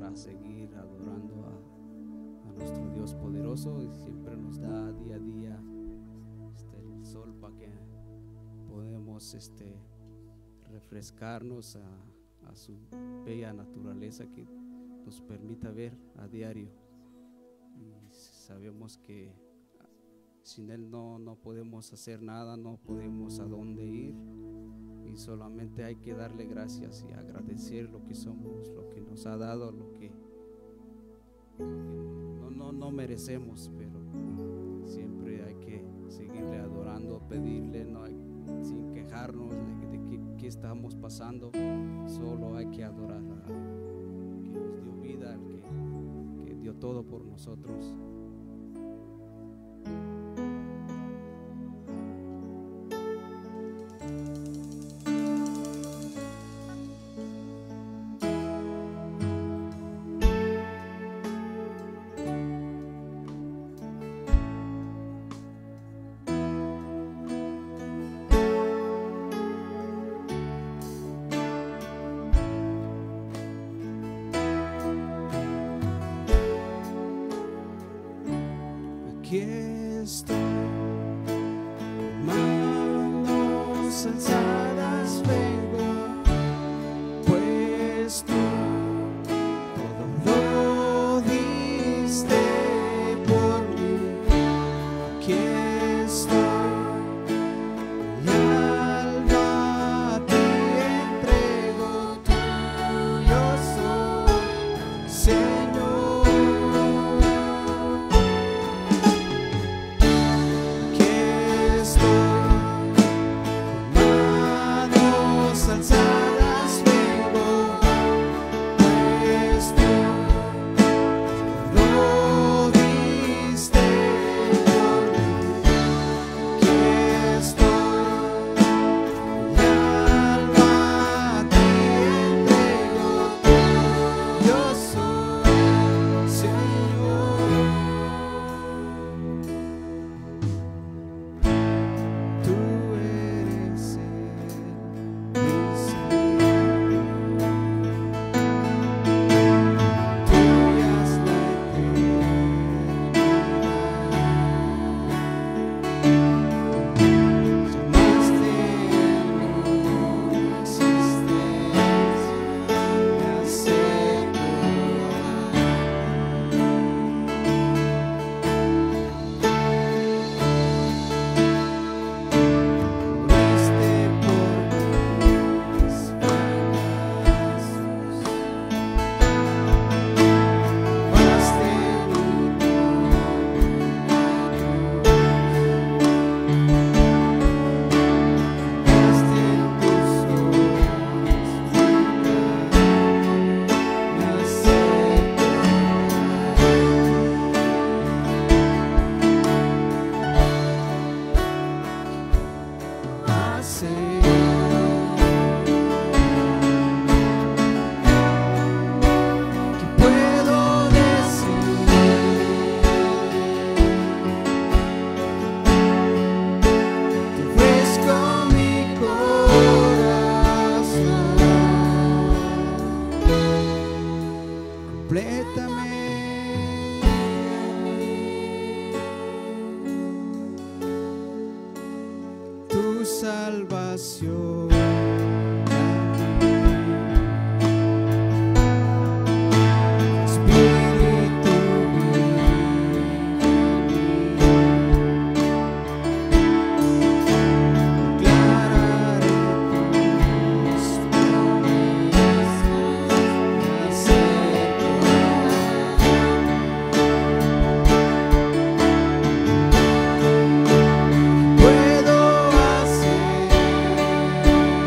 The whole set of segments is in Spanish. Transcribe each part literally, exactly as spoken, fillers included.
para seguir adorando a, a nuestro Dios poderoso, y siempre nos da día a día este, el sol para que podamos este, refrescarnos a, a su bella naturaleza que nos permita ver a diario. Y sabemos que sin Él no, no podemos hacer nada, no podemos a dónde ir, y solamente hay que darle gracias y agradecer lo que somos, lo que nos ha dado, lo que, lo que no, no, no merecemos, pero siempre hay que seguirle adorando, pedirle, no hay, sin quejarnos de, de qué, qué estamos pasando, solo hay que adorar a que nos dio vida, al que, que dio todo por nosotros. Aquí estoy, manos alzadas vengo, pues tú todo lo diste por mí. Aquí estoy, mi alma a ti entrego, tuyo soy, Señor. Tu salvación. Puedo hacer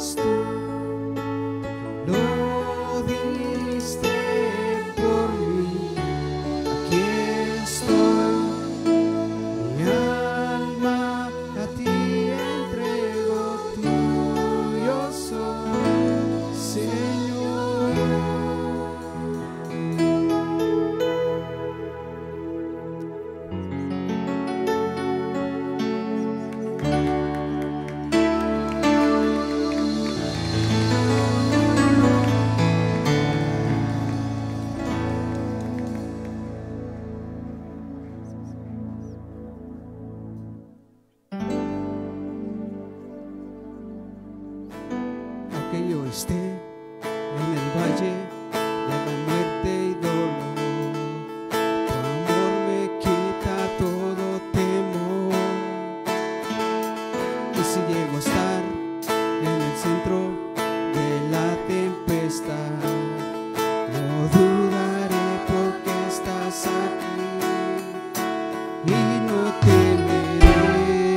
Que yo esté en el valle de la muerte y dolor, tu amor me quita todo temor. Y si llego a estar en el centro de la tempestad, no dudaré porque estás aquí y no temeré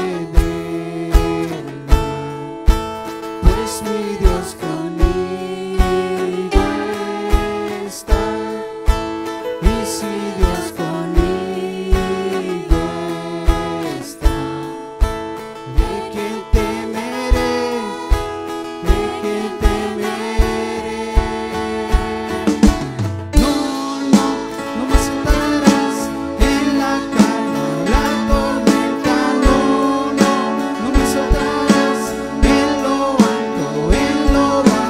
del mal, pues mi Dios conmigo está. Y si Dios conmigo está, ¿de quién temeré? ¿De quién temeré? No, no, no me soltarás en la calma, la tormenta. No, no, no me soltarás en lo alto, en lo bajo.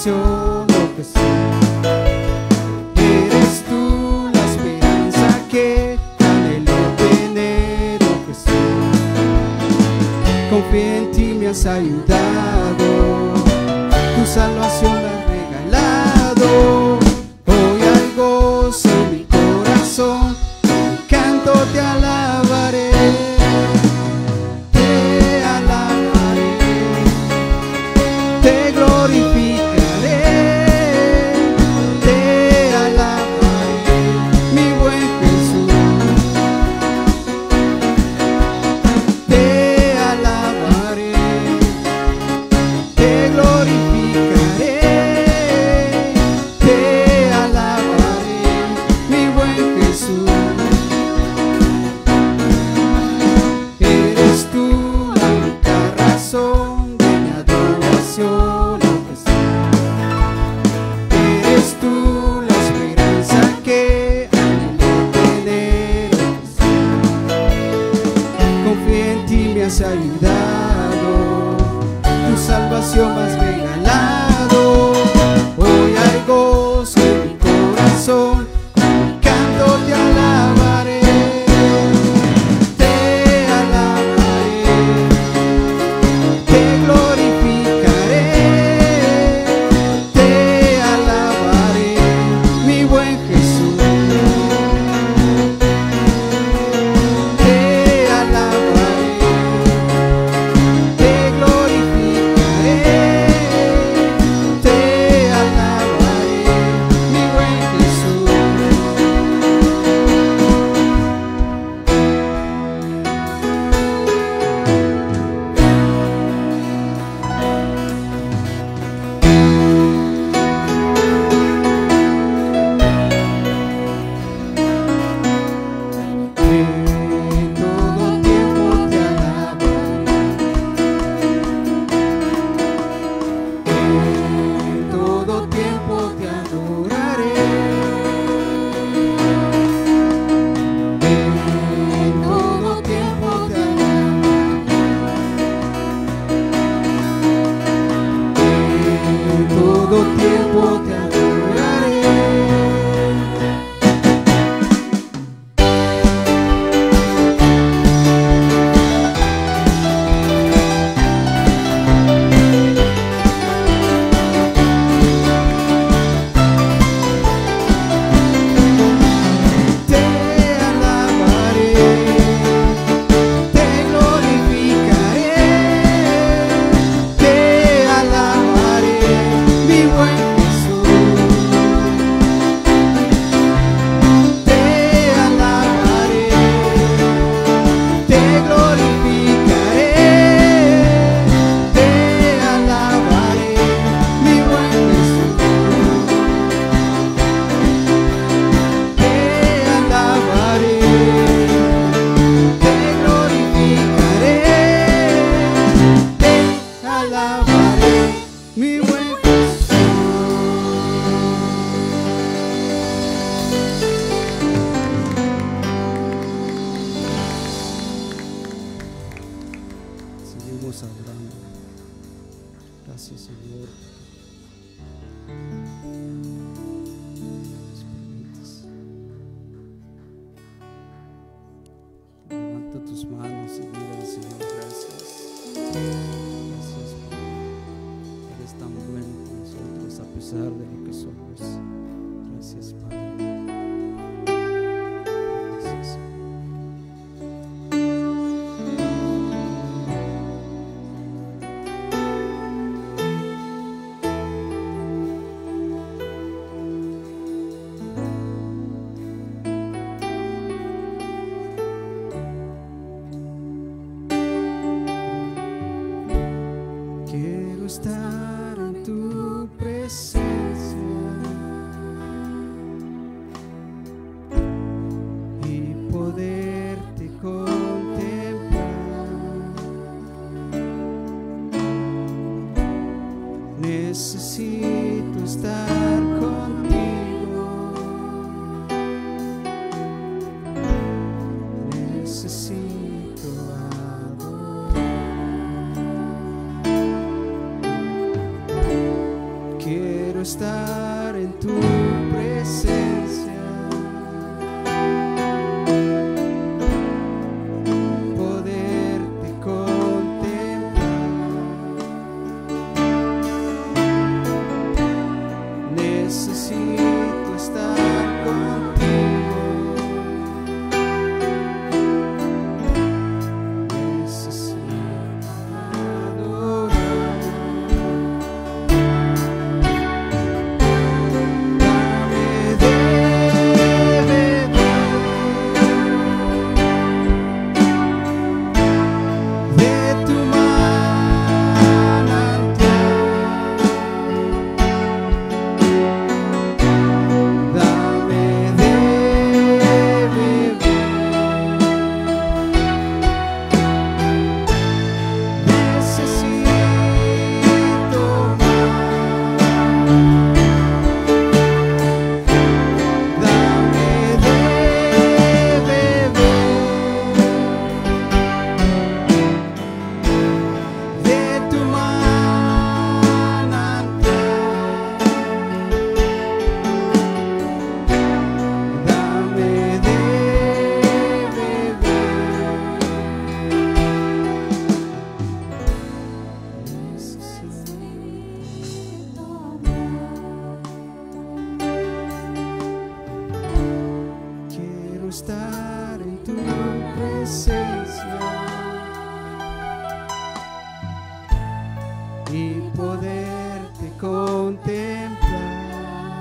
salvación, oh Jesús. Eres tú la esperanza que anhelo tener, oh Jesús. Confié en ti, me has ayudado, tu salvación me has regalado. Hoy hay gozo en mi corazón, canto te alabaré. Estar en tu presencia y poderte contemplar. Necesito estar contigo. Necesito adorar. Quiero estar en tu presencia, poderte contemplar. Necesito estar contigo, necesito adorar. Dame de beber de tu manantial. Dame de beber, necesito más. Dame de beber de tu manantial. Dame de beber, necesito más. Quiero estar en tu presencia y poderte contemplar.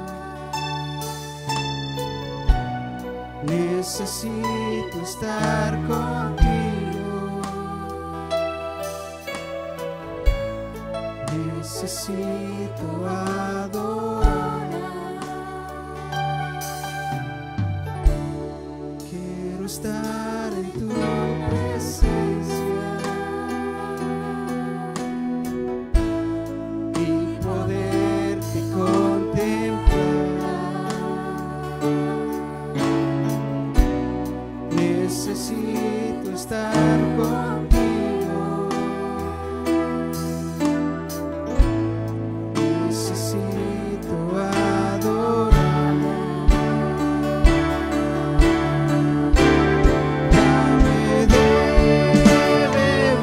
Necesito estar contigo, necesito adorar. Quiero estar en tu presencia y poderte contemplar. Necesito estar contigo, necesito adorar. Dame de beber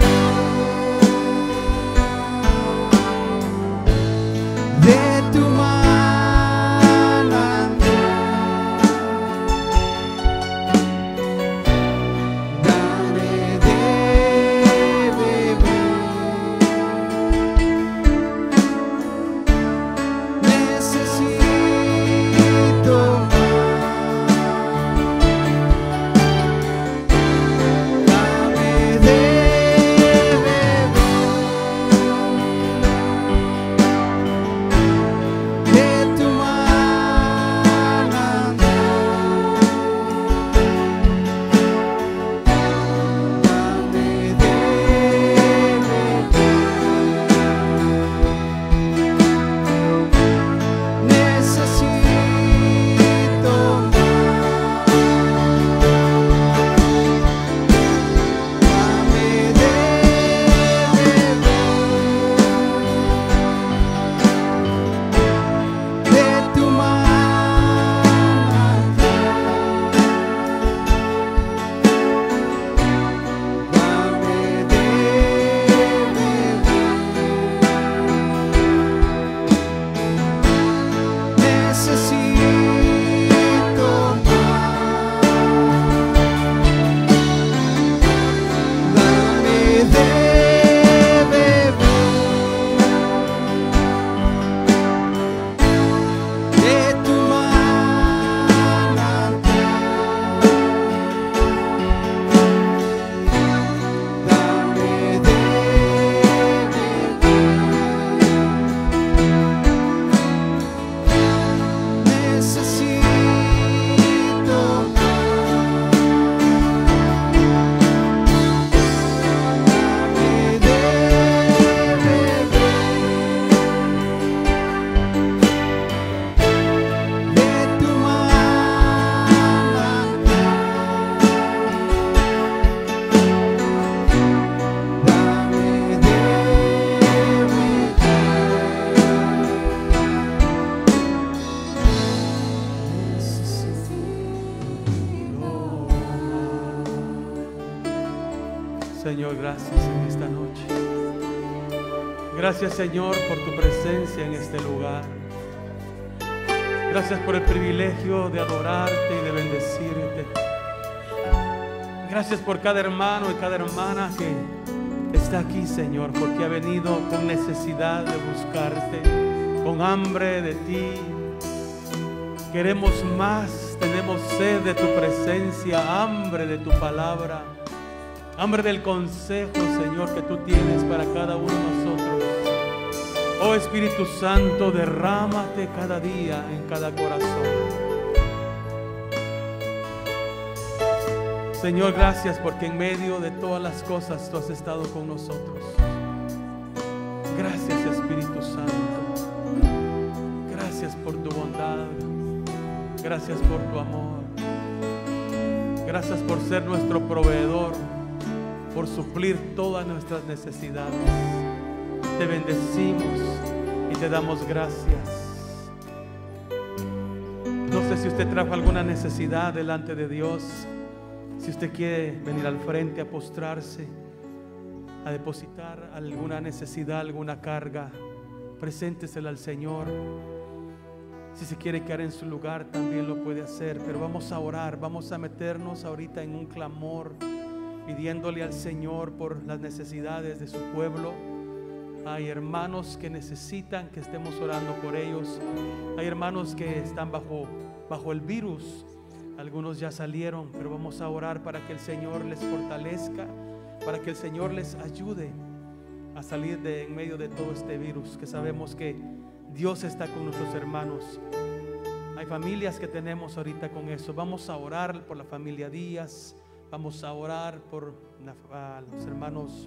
de tu manantial. Dame de beber, Señor, gracias en esta noche. Gracias, Señor, por tu presencia en este lugar. Gracias por el privilegio de adorarte y de bendecirte. Gracias por cada hermano y cada hermana que está aquí, Señor, porque ha venido con necesidad de buscarte, con hambre de ti. Queremos más, tenemos sed de tu presencia, hambre de tu palabra, hambre del consejo, Señor, que tú tienes para cada uno de nosotros. Oh Espíritu Santo, derrámate cada día en cada corazón. Señor, gracias porque en medio de todas las cosas tú has estado con nosotros. Gracias, Espíritu Santo. Gracias por tu bondad. Gracias por tu amor. Gracias por ser nuestro proveedor, por suplir todas nuestras necesidades. Te bendecimos y te damos gracias. No sé si usted trajo alguna necesidad delante de Dios. Si usted quiere venir al frente a postrarse, a depositar alguna necesidad, alguna carga, preséntesela al Señor. Si se quiere quedar en su lugar, también lo puede hacer. Pero vamos a orar, vamos a meternos ahorita en un clamor, pidiéndole al Señor por las necesidades de su pueblo. Hay hermanos que necesitan que estemos orando por ellos. Hay hermanos que están bajo, bajo el virus. Algunos ya salieron, pero vamos a orar para que el Señor les fortalezca, para que el Señor les ayude a salir de en medio de todo este virus, que sabemos que Dios está con nuestros hermanos. Hay familias que tenemos ahorita con eso. Vamos a orar por la familia Díaz, vamos a orar por la, los hermanos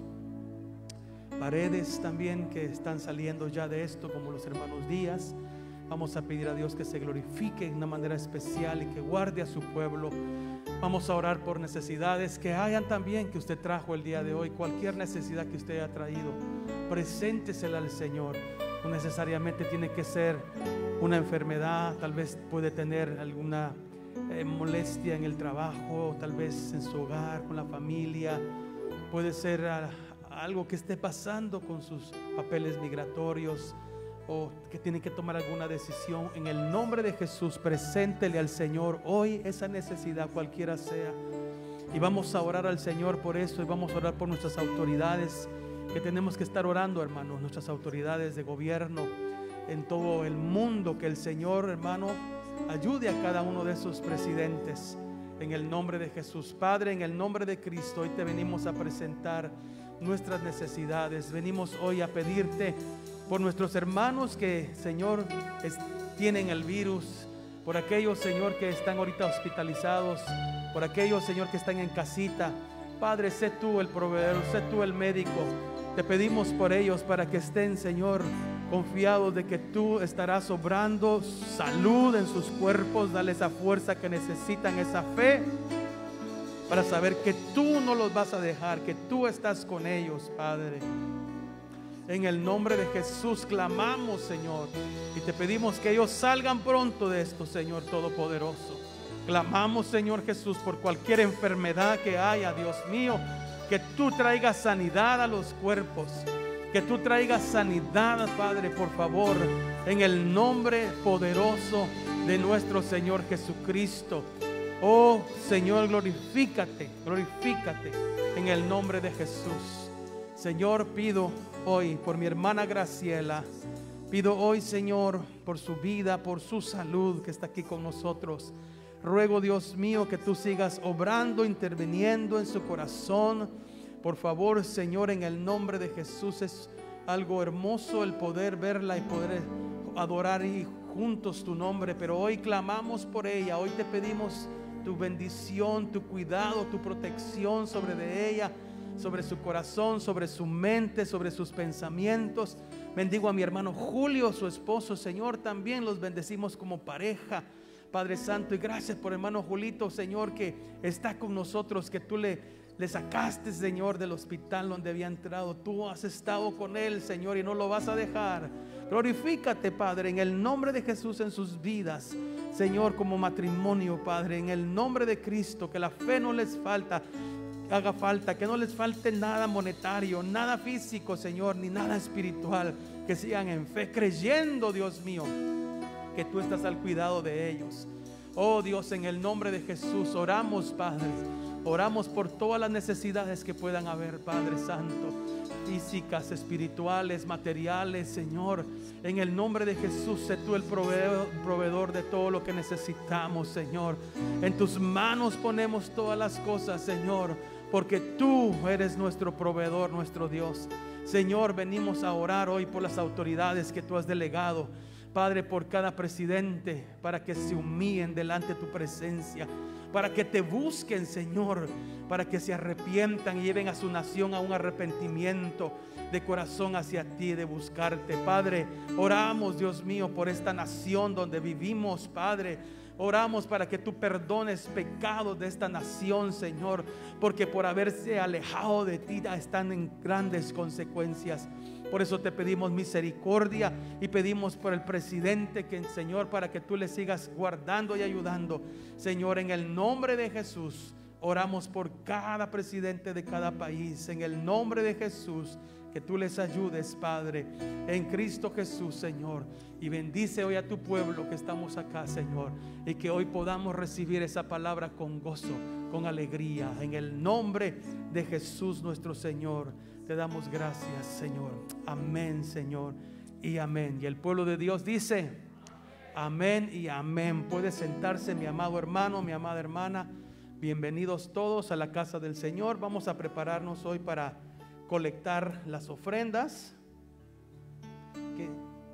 Paredes también, que están saliendo ya de esto, como los hermanos Díaz. Vamos a pedir a Dios que se glorifique de una manera especial y que guarde a su pueblo. Vamos a orar por necesidades que hayan también, que usted trajo el día de hoy. Cualquier necesidad que usted haya traído, preséntesela al Señor. No necesariamente tiene que ser una enfermedad. Tal vez puede tener alguna eh, molestia en el trabajo, tal vez en su hogar, con la familia. Puede ser uh, algo que esté pasando con sus papeles migratorios, o que tienen que tomar alguna decisión. En el nombre de Jesús, preséntele al Señor hoy esa necesidad, cualquiera sea, y vamos a orar al Señor por eso. Y vamos a orar por nuestras autoridades, que tenemos que estar orando, hermanos, nuestras autoridades de gobierno en todo el mundo. Que el Señor, hermano, ayude a cada uno de esos presidentes, en el nombre de Jesús. Padre, en el nombre de Cristo, hoy te venimos a presentar nuestras necesidades. Venimos hoy a pedirte por nuestros hermanos que, Señor, es, tienen el virus, por aquellos, Señor, que están ahorita hospitalizados, por aquellos, Señor, que están en casita. Padre, sé tú el proveedor, sé tú el médico. Te pedimos por ellos para que estén, Señor, confiados de que tú estarás obrando salud en sus cuerpos. Dale esa fuerza que necesitan, esa fe, para saber que tú no los vas a dejar, que tú estás con ellos, Padre. En el nombre de Jesús clamamos, Señor, y te pedimos que ellos salgan pronto de esto, Señor Todopoderoso. Clamamos, Señor Jesús, por cualquier enfermedad que haya, Dios mío, que tú traigas sanidad a los cuerpos, que tú traigas sanidad, Padre, por favor, en el nombre poderoso de nuestro Señor Jesucristo. Oh Señor, glorifícate, glorifícate en el nombre de Jesús. Señor, pido hoy por mi hermana Graciela. Pido hoy, Señor, por su vida, por su salud que está aquí con nosotros. Ruego, Dios mío, que tú sigas obrando, interviniendo en su corazón. Por favor, Señor, en el nombre de Jesús. Es algo hermoso el poder verla y poder adorar y juntos tu nombre. Pero hoy clamamos por ella. Hoy te pedimos tu bendición, tu cuidado, tu protección sobre de ella, sobre su corazón, sobre su mente, sobre sus pensamientos. Bendigo a mi hermano Julio, su esposo, Señor, también los bendecimos como pareja, Padre Santo. Y gracias por hermano Julito, Señor, que está con nosotros, que tú le, le sacaste, Señor, del hospital donde había entrado. Tú has estado con él, Señor, y no lo vas a dejar. Glorifícate, Padre, en el nombre de Jesús en sus vidas, Señor, como matrimonio, Padre, en el nombre de Cristo, que la fe no les falta. haga falta, que no les falte nada monetario, nada físico, Señor, ni nada espiritual, que sigan en fe, creyendo, Dios mío, que tú estás al cuidado de ellos. Oh Dios, en el nombre de Jesús oramos, Padre, oramos por todas las necesidades que puedan haber, Padre Santo, físicas, espirituales, materiales, Señor. En el nombre de Jesús, sé tú el proveedor, proveedor de todo lo que necesitamos, Señor. En tus manos ponemos todas las cosas, Señor, porque tú eres nuestro proveedor, nuestro Dios. Señor, venimos a orar hoy por las autoridades que tú has delegado, Padre, por cada presidente, para que se humillen delante de tu presencia, para que te busquen, Señor, para que se arrepientan y lleven a su nación a un arrepentimiento de corazón hacia ti, de buscarte. Padre, oramos, Dios mío, por esta nación donde vivimos, Padre. Oramos para que tú perdones pecados de esta nación, Señor, porque por haberse alejado de ti están en grandes consecuencias. Por eso te pedimos misericordia y pedimos por el presidente, que, Señor, para que tú le sigas guardando y ayudando. Señor, en el nombre de Jesús, oramos por cada presidente de cada país. En el nombre de Jesús, que tú les ayudes, Padre, en Cristo Jesús, Señor. Y bendice hoy a tu pueblo que estamos acá, Señor, y que hoy podamos recibir esa palabra con gozo, con alegría. En el nombre de Jesús nuestro Señor, te damos gracias, Señor. Amén, Señor, y amén. Y el pueblo de Dios dice amén y amén. Puede sentarse, mi amado hermano, mi amada hermana. Bienvenidos todos a la casa del Señor. Vamos a prepararnos hoy para colectar las ofrendas que,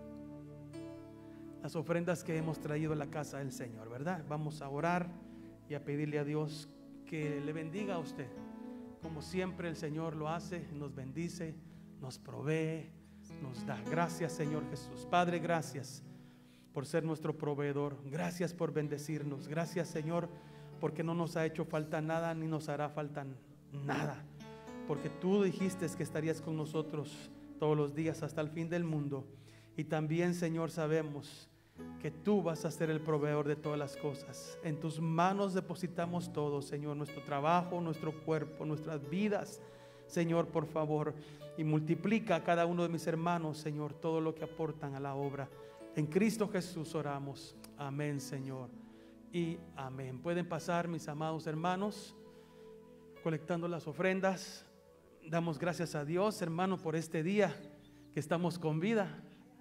las ofrendas que hemos traído a la casa del Señor, ¿verdad? Vamos a orar y a pedirle a Dios que le bendiga a usted, como siempre el Señor lo hace. Nos bendice, nos provee, nos da. Gracias, Señor Jesús. Padre, gracias por ser nuestro proveedor. Gracias por bendecirnos. Gracias, Señor, porque no nos ha hecho falta nada ni nos hará falta nada, porque tú dijiste que estarías con nosotros todos los días hasta el fin del mundo. Y también, Señor, sabemos que tú vas a ser el proveedor de todas las cosas. En tus manos depositamos todo, Señor, nuestro trabajo, nuestro cuerpo, nuestras vidas. Señor, por favor, y multiplica a cada uno de mis hermanos, Señor, todo lo que aportan a la obra. En Cristo Jesús oramos. Amén, Señor, y amén. Pueden pasar, mis amados hermanos, colectando las ofrendas. Damos gracias a Dios, hermano, por este día que estamos con vida.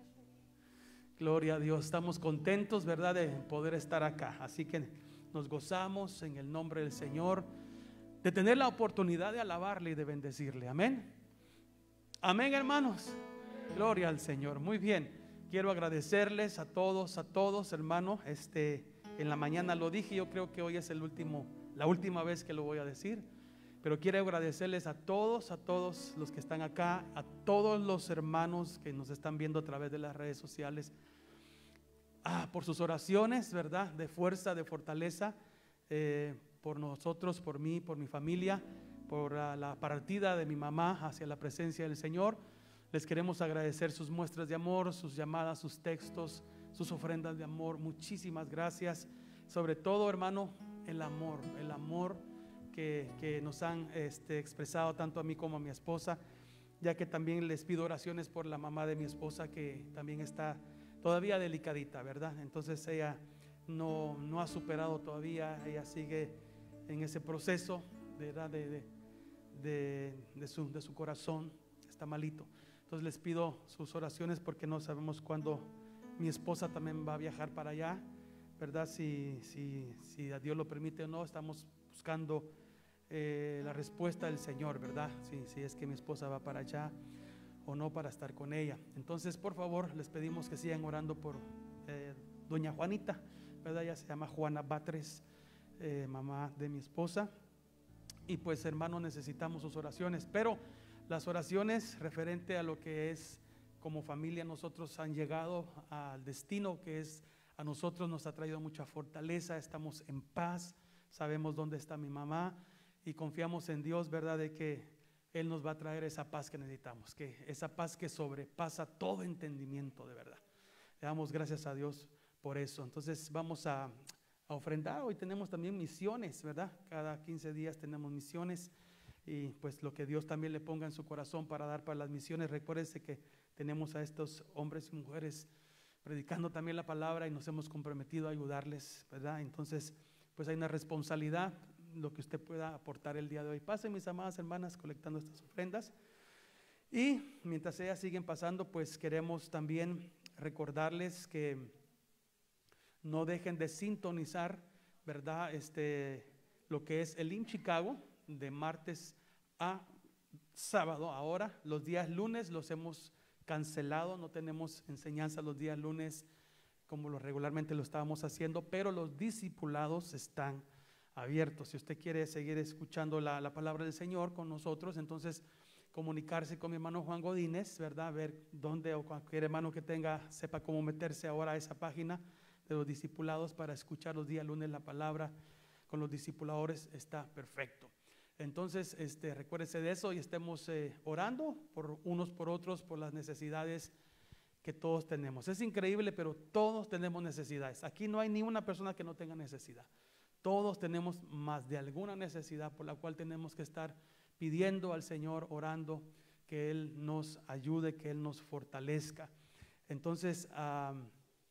Gloria a Dios, estamos contentos, ¿verdad?, de poder estar acá. Así que nos gozamos en el nombre del Señor de tener la oportunidad de alabarle y de bendecirle. Amén. Amén, hermanos. Gloria al Señor. Muy bien. Quiero agradecerles a todos, a todos, hermano. Este, en la mañana lo dije, yo creo que hoy es el último, la última vez que lo voy a decir. Pero quiero agradecerles a todos, a todos los que están acá, a todos los hermanos que nos están viendo a través de las redes sociales, ah, por sus oraciones, ¿verdad?, de fuerza, de fortaleza, eh, por nosotros, por mí, por mi familia, por uh, la partida de mi mamá hacia la presencia del Señor. Les queremos agradecer sus muestras de amor, sus llamadas, sus textos, sus ofrendas de amor. Muchísimas gracias. Sobre todo, hermano, el amor, el amor Que, que nos han este, expresado tanto a mí como a mi esposa, ya que también les pido oraciones por la mamá de mi esposa, que también está todavía delicadita, ¿verdad? Entonces ella no, no ha superado todavía, ella sigue en ese proceso, ¿verdad?, de, de, de, de, su, de su corazón, está malito. Entonces les pido sus oraciones, porque no sabemos cuándo mi esposa también va a viajar para allá, ¿verdad? Si, si, si a Dios lo permite o no. Estamos buscando eh, la respuesta del Señor, ¿verdad? Si, si es que mi esposa va para allá o no, para estar con ella. Entonces, por favor, les pedimos que sigan orando por eh, doña Juanita, ¿verdad? Ella se llama Juana Batres, eh, mamá de mi esposa. Y pues, hermanos, necesitamos sus oraciones, pero las oraciones referente a lo que es como familia, nosotros han llegado al destino que es a nosotros, nos ha traído mucha fortaleza, estamos en paz. Sabemos dónde está mi mamá y confiamos en Dios, ¿verdad?, de que Él nos va a traer esa paz que necesitamos, que esa paz que sobrepasa todo entendimiento, de verdad. Le damos gracias a Dios por eso. Entonces vamos a, a ofrendar. Hoy tenemos también misiones, ¿verdad? Cada quince días tenemos misiones. y pues lo que Dios también le ponga en su corazón para dar para las misiones. Recuérdense que tenemos a estos hombres y mujeres predicando también la palabra y nos hemos comprometido a ayudarles, ¿verdad? Entonces pues hay una responsabilidad, lo que usted pueda aportar el día de hoy. Pasen, mis amadas hermanas, colectando estas ofrendas. Y mientras ellas siguen pasando, pues queremos también recordarles que no dejen de sintonizar, ¿verdad? Este, lo que es el I M Chicago, de martes a sábado. Ahora los días lunes los hemos cancelado, no tenemos enseñanza los días lunes como lo regularmente lo estábamos haciendo, pero los discipulados están abiertos. Si usted quiere seguir escuchando la, la palabra del Señor con nosotros, entonces comunicarse con mi hermano Juan Godínez, ¿verdad? A ver dónde, o cualquier hermano que tenga sepa cómo meterse ahora a esa página de los discipulados para escuchar los días lunes la palabra con los discipuladores. Está perfecto. Entonces este, recuérdese de eso y estemos eh, orando por unos por otros, por las necesidades que todos tenemos. Es increíble, pero todos tenemos necesidades. Aquí no hay ni una persona que no tenga necesidad. Todos tenemos más de alguna necesidad por la cual tenemos que estar pidiendo al Señor, orando, que Él nos ayude, que Él nos fortalezca. Entonces, um,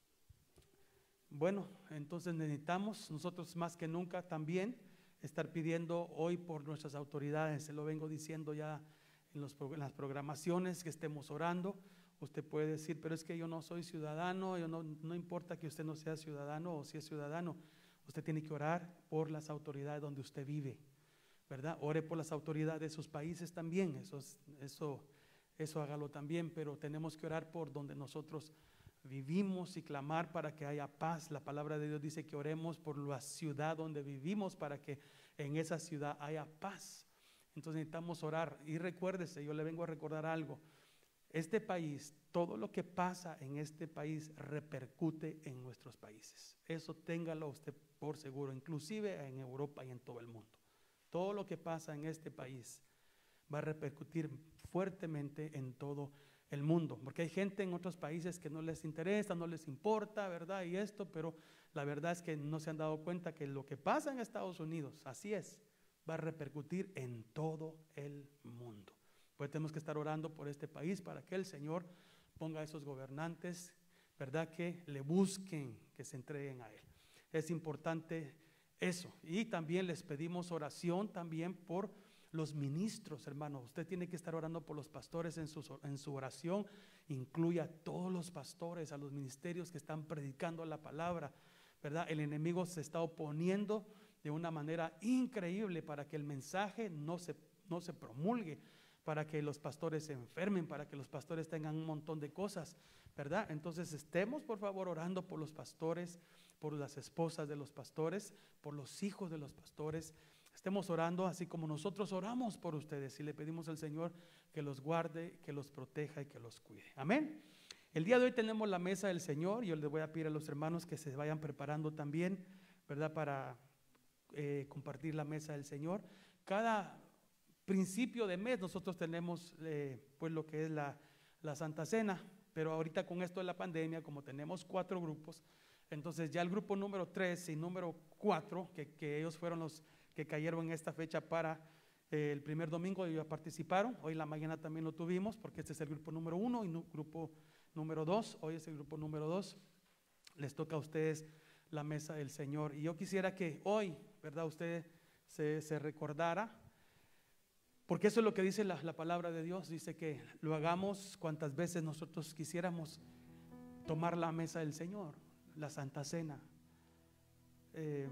bueno, entonces necesitamos nosotros más que nunca también estar pidiendo hoy por nuestras autoridades. Se lo vengo diciendo ya en, los, en las programaciones, que estemos orando. Usted puede decir, pero es que yo no soy ciudadano, yo no, no importa que usted no sea ciudadano o si es ciudadano. Usted tiene que orar por las autoridades donde usted vive, ¿verdad? Ore por las autoridades de sus países también, eso, eso, eso hágalo también, pero tenemos que orar por donde nosotros vivimos y clamar para que haya paz. La palabra de Dios dice que oremos por la ciudad donde vivimos para que en esa ciudad haya paz. Entonces necesitamos orar. Y recuérdese, yo le vengo a recordar algo. Este país, todo lo que pasa en este país repercute en nuestros países. Eso téngalo usted por seguro, inclusive en Europa y en todo el mundo. Todo lo que pasa en este país va a repercutir fuertemente en todo el mundo, porque hay gente en otros países que no les interesa, no les importa, ¿verdad? Y esto, pero la verdad es que no se han dado cuenta que lo que pasa en Estados Unidos, así es, va a repercutir en todo el mundo. Pues tenemos que estar orando por este país para que el Señor ponga a esos gobernantes, ¿verdad? Que le busquen, que se entreguen a Él. Es importante eso. Y también les pedimos oración también por los ministros, hermano. Usted tiene que estar orando por los pastores en su, en su oración. Incluya a todos los pastores, a los ministerios que están predicando la palabra, ¿verdad? El enemigo se está oponiendo de una manera increíble para que el mensaje no se, no se promulgue, para que los pastores se enfermen, para que los pastores tengan un montón de cosas, ¿verdad? Entonces estemos por favor orando por los pastores, por las esposas de los pastores, por los hijos de los pastores. Estemos orando así como nosotros oramos por ustedes y le pedimos al Señor que los guarde, que los proteja y que los cuide. Amén. El día de hoy tenemos la mesa del Señor y yo les voy a pedir a los hermanos que se vayan preparando también, ¿verdad? Para eh, compartir la mesa del Señor. Cada principio de mes nosotros tenemos eh, pues lo que es la, la Santa Cena, pero ahorita con esto de la pandemia, como tenemos cuatro grupos, entonces ya el grupo número tres y número cuatro, que, que ellos fueron los que cayeron en esta fecha para eh, el primer domingo, ellos participaron. Hoy en la mañana también lo tuvimos, porque este es el grupo número uno y no, grupo número dos. Hoy es el grupo número dos. Les toca a ustedes la mesa del Señor. Y yo quisiera que hoy, ¿verdad?, usted se, se recordara, porque eso es lo que dice la, la palabra de Dios. Dice que lo hagamos cuantas veces nosotros quisiéramos tomar la mesa del Señor, la Santa Cena. Eh,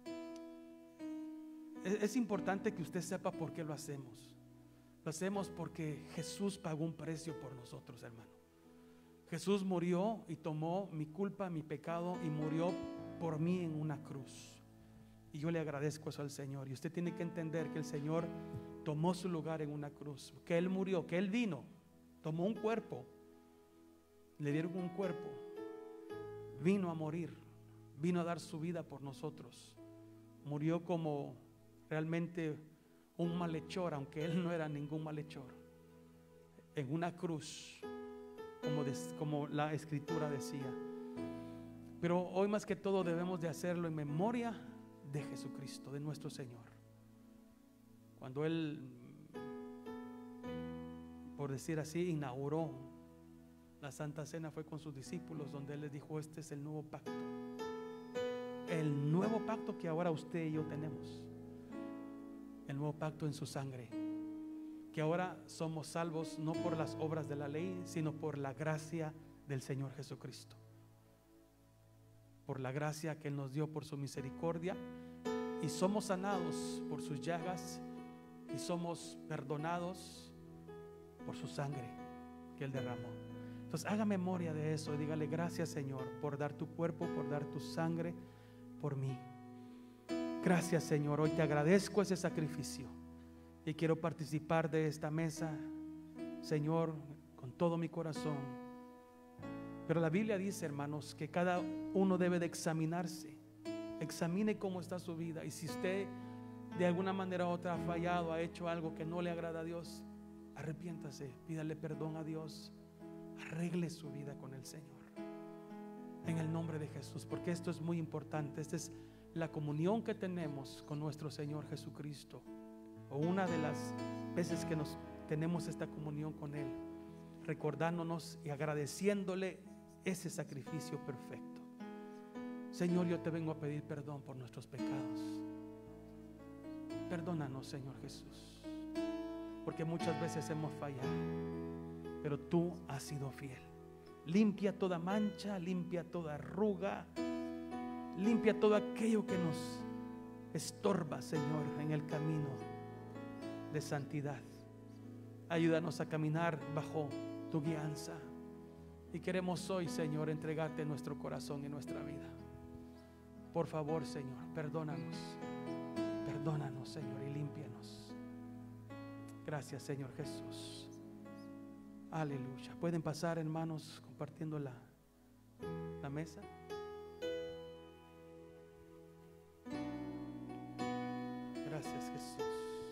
es, es importante que usted sepa por qué lo hacemos. Lo hacemos porque Jesús pagó un precio por nosotros, hermano. Jesús murió y tomó mi culpa, mi pecado, y murió por mí en una cruz. Y yo le agradezco eso al Señor. Y usted tiene que entender que el Señor tomó su lugar en una cruz, que Él murió, que Él vino, tomó un cuerpo, le dieron un cuerpo, vino a morir, vino a dar su vida por nosotros, murió como realmente un malhechor, aunque Él no era ningún malhechor, en una cruz, como, de, como la Escritura decía. Pero hoy más que todo debemos de hacerlo en memoria de Jesucristo, de nuestro Señor. Cuando Él por decir así, inauguró la Santa Cena, fue con sus discípulos, donde Él les dijo: este es el nuevo pacto. El nuevo pacto que ahora usted y yo tenemos. El nuevo pacto en su sangre. Que ahora somos salvos no por las obras de la ley, sino por la gracia del Señor Jesucristo. Por la gracia que Él nos dio por su misericordia. Y somos sanados por sus llagas. Y somos perdonados por su sangre que Él derramó. Entonces haga memoria de eso y dígale: gracias, Señor, por dar tu cuerpo, por dar tu sangre por mí. Gracias, Señor, hoy te agradezco ese sacrificio y quiero participar de esta mesa, Señor, con todo mi corazón. Pero la Biblia dice, hermanos, que cada uno debe de examinarse. Examine cómo está su vida, y si usted de alguna manera u otra ha fallado, ha hecho algo que no le agrada a Dios, arrepiéntase, pídale perdón a Dios, arregle su vida con el Señor en el nombre de Jesús, porque esto es muy importante. Esta es la comunión que tenemos con nuestro Señor Jesucristo, o una de las veces que nos tenemos esta comunión con Él, recordándonos y agradeciéndole ese sacrificio perfecto. Señor, yo te vengo a pedir perdón por nuestros pecados. Perdónanos, Señor Jesús, porque muchas veces hemos fallado, pero tú has sido fiel. Limpia toda mancha, limpia toda arruga, limpia todo aquello que nos estorba, Señor, en el camino de santidad. Ayúdanos a caminar bajo tu guianza. Y queremos hoy, Señor, entregarte nuestro corazón y nuestra vida. Por favor, Señor, perdónanos. Perdónanos, Señor, y límpianos. Gracias, Señor Jesús. Aleluya. Pueden pasar, hermanos, compartiendo la, la mesa. Gracias, Jesús.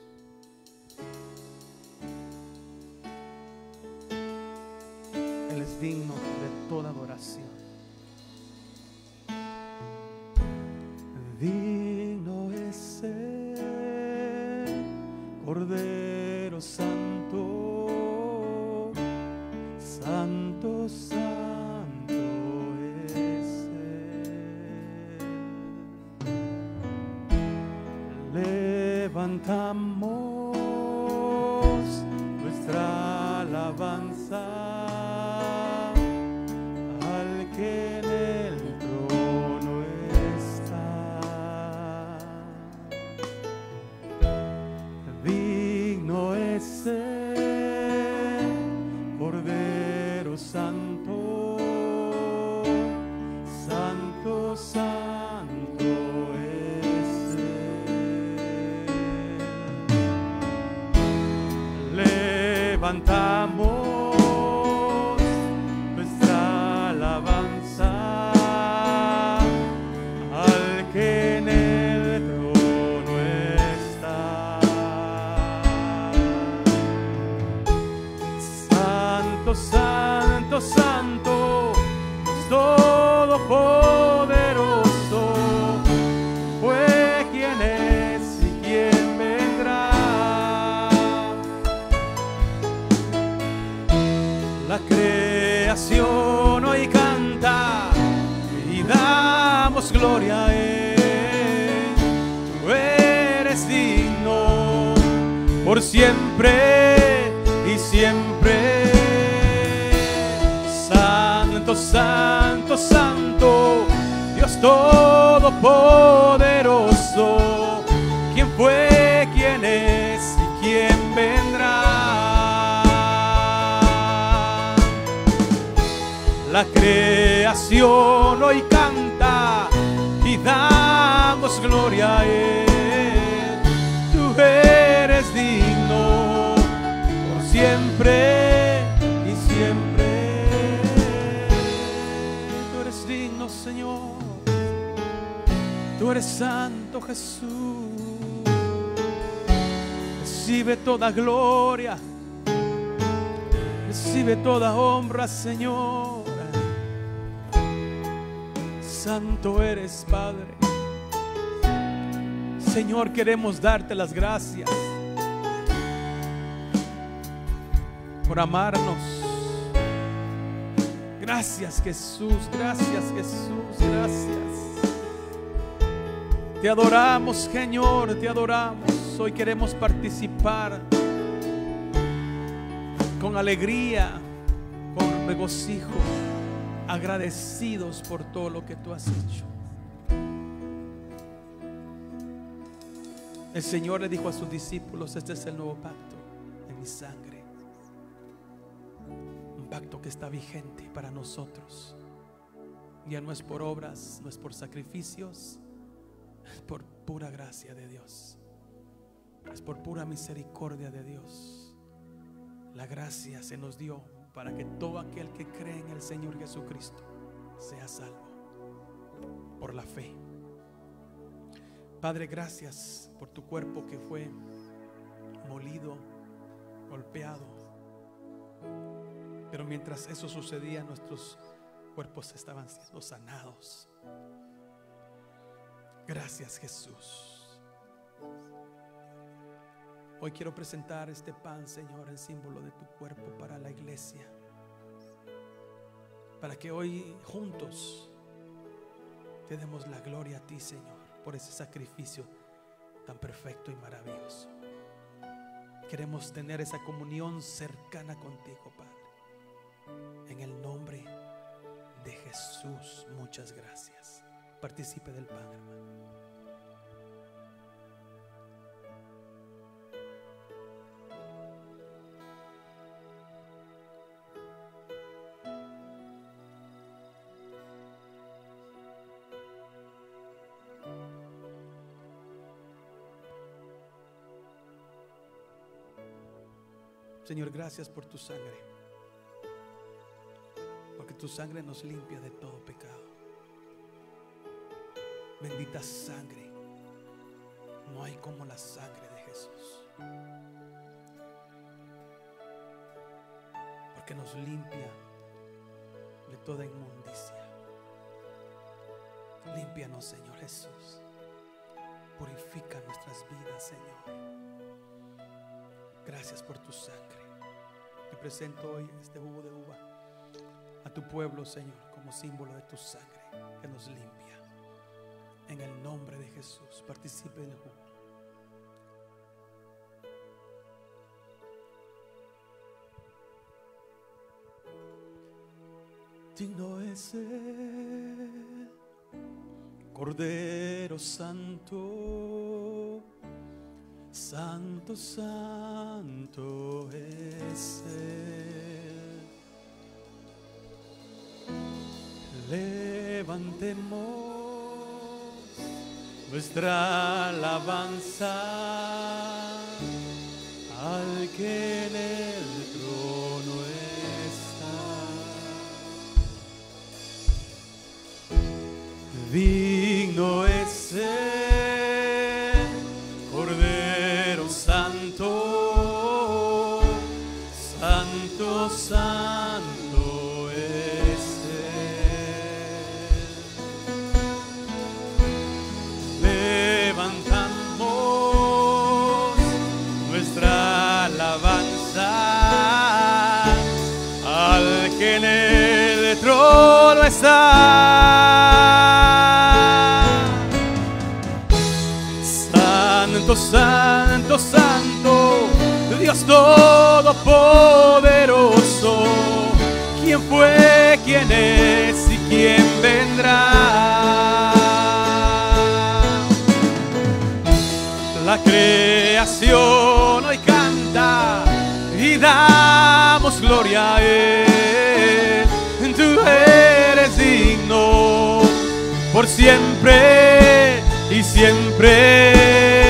Él es digno de toda adoración. Digno es el Cordero Santo. Santo, santo es Él. Levantamos nuestra alabanza al que en el trono está. Digno es Él, Cordero Santo, santo, santo es Él. Levantamos nuestra alabanza al que en el trono está. Santo, santo, santo, todopoderoso, fue quien es y quien vendrá. La creación hoy canta y damos gloria a Él. Tú eres digno por siempre y siempre. Santo, santo, santo, Dios todopoderoso, ¿quién fue, quién es y quién vendrá? La creación hoy canta y damos gloria a Él. Tú eres digno por siempre y siempre. Tú eres digno, Señor. Tú eres santo, Jesús. Recibe toda gloria, recibe toda honra, Señor. Santo eres, Padre. Señor, queremos darte las gracias. por amarnos. Gracias, Jesús, gracias, Jesús, gracias. Te adoramos, Señor, te adoramos. Hoy queremos participar con alegría, con regocijo, agradecidos por todo lo que tú has hecho. El Señor le dijo a sus discípulos: este es el nuevo pacto en mi sangre. Un pacto que está vigente para nosotros. Ya no es por obras, no es por sacrificios, es por pura gracia de Dios. Es por pura misericordia de Dios. La gracia se nos dio para que todo aquel que cree en el Señor Jesucristo sea salvo por la fe. Padre, gracias por tu cuerpo que fue molido, golpeado. Pero mientras eso sucedía, nuestros cuerpos estaban siendo sanados. Gracias, Jesús. Hoy quiero presentar este pan, Señor, el símbolo de tu cuerpo para la iglesia, para que hoy juntos te demos la gloria a ti, Señor, por ese sacrificio tan perfecto y maravilloso. Queremos tener esa comunión cercana contigo, Padre. En el nombre de Jesús, muchas gracias. Participe del pan, hermano. Señor, gracias por tu sangre, porque tu sangre nos limpia de todo pecado. Bendita sangre, no hay como la sangre de Jesús, porque nos limpia de toda inmundicia. Límpianos, Señor Jesús, purifica nuestras vidas, Señor. Gracias por tu sangre. Te presento hoy este jugo de uva a tu pueblo, Señor, como símbolo de tu sangre que nos limpia. En el nombre de Jesús, participe del jugo. Digno es el Cordero Santo. Santo, santo es Él. Levantemos nuestra alabanza al que en el trono está. Digno es Él, Santo, santo, santo es Él. Levantamos nuestra alabanza al que en el trono está. Santo, santo, santo, Dios todopoderoso. ¿Quién fue, quién es y quién vendrá? La creación hoy canta y damos gloria a Él. Tú eres digno por siempre y siempre.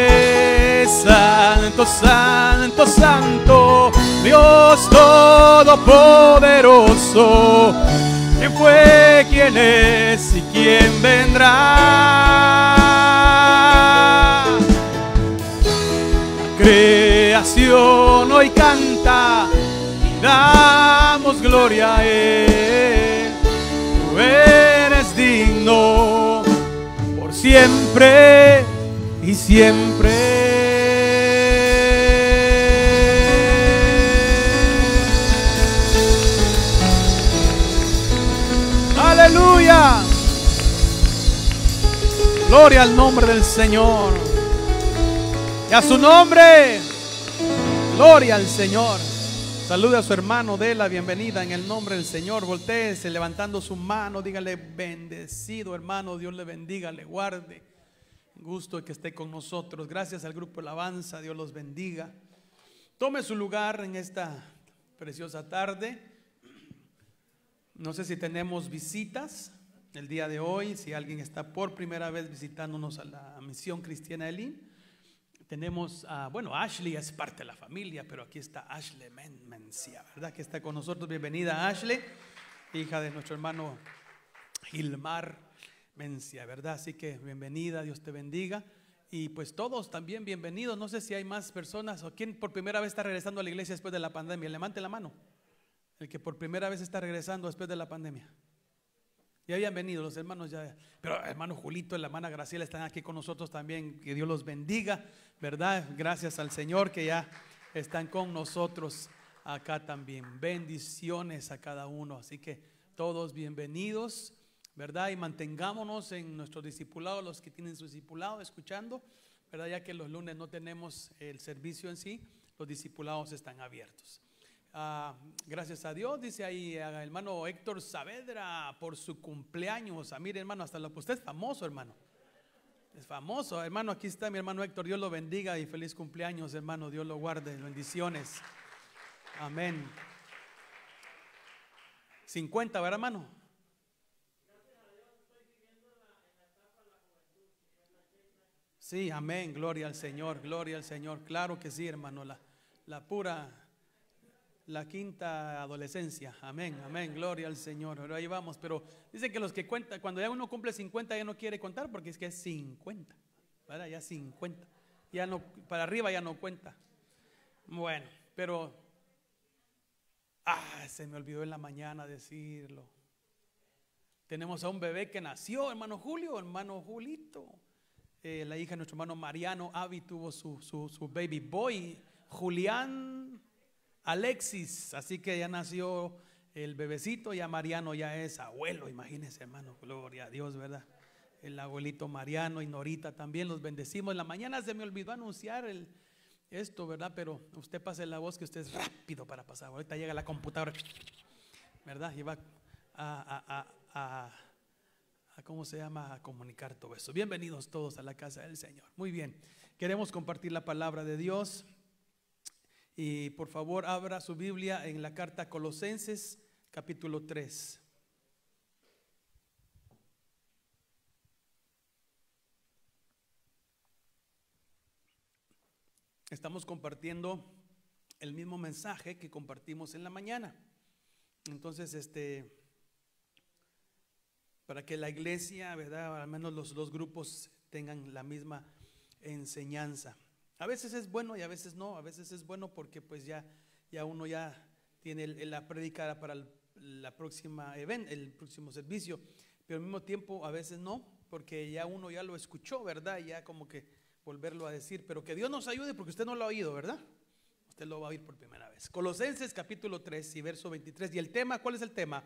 Santo, santo, santo, Dios todopoderoso. ¿Quién fue, quién es y quién vendrá? La creación hoy canta y damos gloria a Él. Tú eres digno por siempre y siempre. Aleluya. Gloria al nombre del Señor. Y a su nombre. Gloria al Señor. Salude a su hermano, dé la bienvenida en el nombre del Señor. Voltéese levantando su mano, dígale: bendecido hermano, Dios le bendiga, le guarde. Gusto que esté con nosotros. Gracias al grupo Alabanza, Dios los bendiga. Tome su lugar en esta preciosa tarde. No sé si tenemos visitas el día de hoy, si alguien está por primera vez visitándonos a la Misión Cristiana Elim. Tenemos, a, bueno, Ashley es parte de la familia, pero aquí está Ashley Mencia, ¿verdad? Que está con nosotros. Bienvenida, Ashley, hija de nuestro hermano Gilmar Mencia, ¿verdad? Así que bienvenida, Dios te bendiga. Y pues todos también bienvenidos. No sé si hay más personas o quién por primera vez está regresando a la iglesia después de la pandemia. Levante la mano. El que por primera vez está regresando después de la pandemia. Ya habían venido los hermanos ya, pero hermano Julito y la hermana Graciela están aquí con nosotros también. Que Dios los bendiga, ¿verdad? Gracias al Señor que ya están con nosotros acá también. Bendiciones a cada uno. Así que todos bienvenidos, ¿verdad? Y mantengámonos en nuestro discipulado, los que tienen su discipulado escuchando, ¿verdad? Ya que los lunes no tenemos el servicio en sí, los discipulados están abiertos. Uh, gracias a Dios, dice ahí uh, hermano Héctor Saavedra por su cumpleaños. Ah, mire hermano, hasta lo que usted es famoso, hermano. Es famoso, hermano. Aquí está mi hermano Héctor. Dios lo bendiga y feliz cumpleaños, hermano. Dios lo guarde. Bendiciones. Amén. cincuenta, ¿verdad, hermano? Sí, amén. Gloria al Señor, gloria al Señor. Claro que sí, hermano. La, la pura. La quinta adolescencia, amén, amén, gloria al Señor. Pero ahí vamos, pero dice que los que cuentan, cuando ya uno cumple cincuenta ya no quiere contar porque es que es cincuenta, ¿verdad? Ya cincuenta, ya no, para arriba ya no cuenta. Bueno, pero, ah, se me olvidó en la mañana decirlo. Tenemos a un bebé que nació, hermano Julio, hermano Julito. Eh, la hija de nuestro hermano Mariano Avi tuvo su, su, su baby boy, Julián Alexis, así que ya nació el bebecito, ya Mariano ya es abuelo, imagínense hermano, gloria a Dios, ¿verdad? El abuelito Mariano y Norita también los bendecimos. En la mañana se me olvidó anunciar el, esto, ¿verdad? Pero usted pase la voz que usted es rápido para pasar. Ahorita llega la computadora, ¿verdad? Y va a, a, a, a, a ¿cómo se llama? A comunicar todo eso. Bienvenidos todos a la casa del Señor. Muy bien, queremos compartir la palabra de Dios. Y por favor abra su Biblia en la carta a Colosenses capítulo tres. Estamos compartiendo el mismo mensaje que compartimos en la mañana. Entonces, este, para que la iglesia, ¿verdad? Al menos los dos grupos tengan la misma enseñanza. A veces es bueno y a veces no. A veces es bueno porque pues ya, ya uno ya tiene el, la prédica para el la próxima event, el próximo servicio, pero al mismo tiempo a veces no, porque ya uno ya lo escuchó, ¿verdad? Ya como que volverlo a decir, pero que Dios nos ayude porque usted no lo ha oído, ¿verdad? Usted lo va a oír por primera vez. Colosenses capítulo tres y verso veintitrés. Y el tema, ¿cuál es el tema?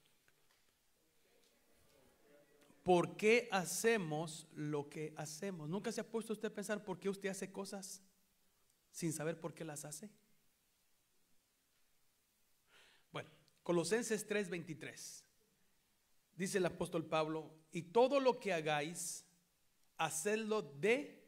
¿Por qué hacemos lo que hacemos? ¿Nunca se ha puesto usted a pensar por qué usted hace cosas sin saber por qué las hace? Bueno, Colosenses tres veintitrés. Dice el apóstol Pablo: y todo lo que hagáis, hacedlo de,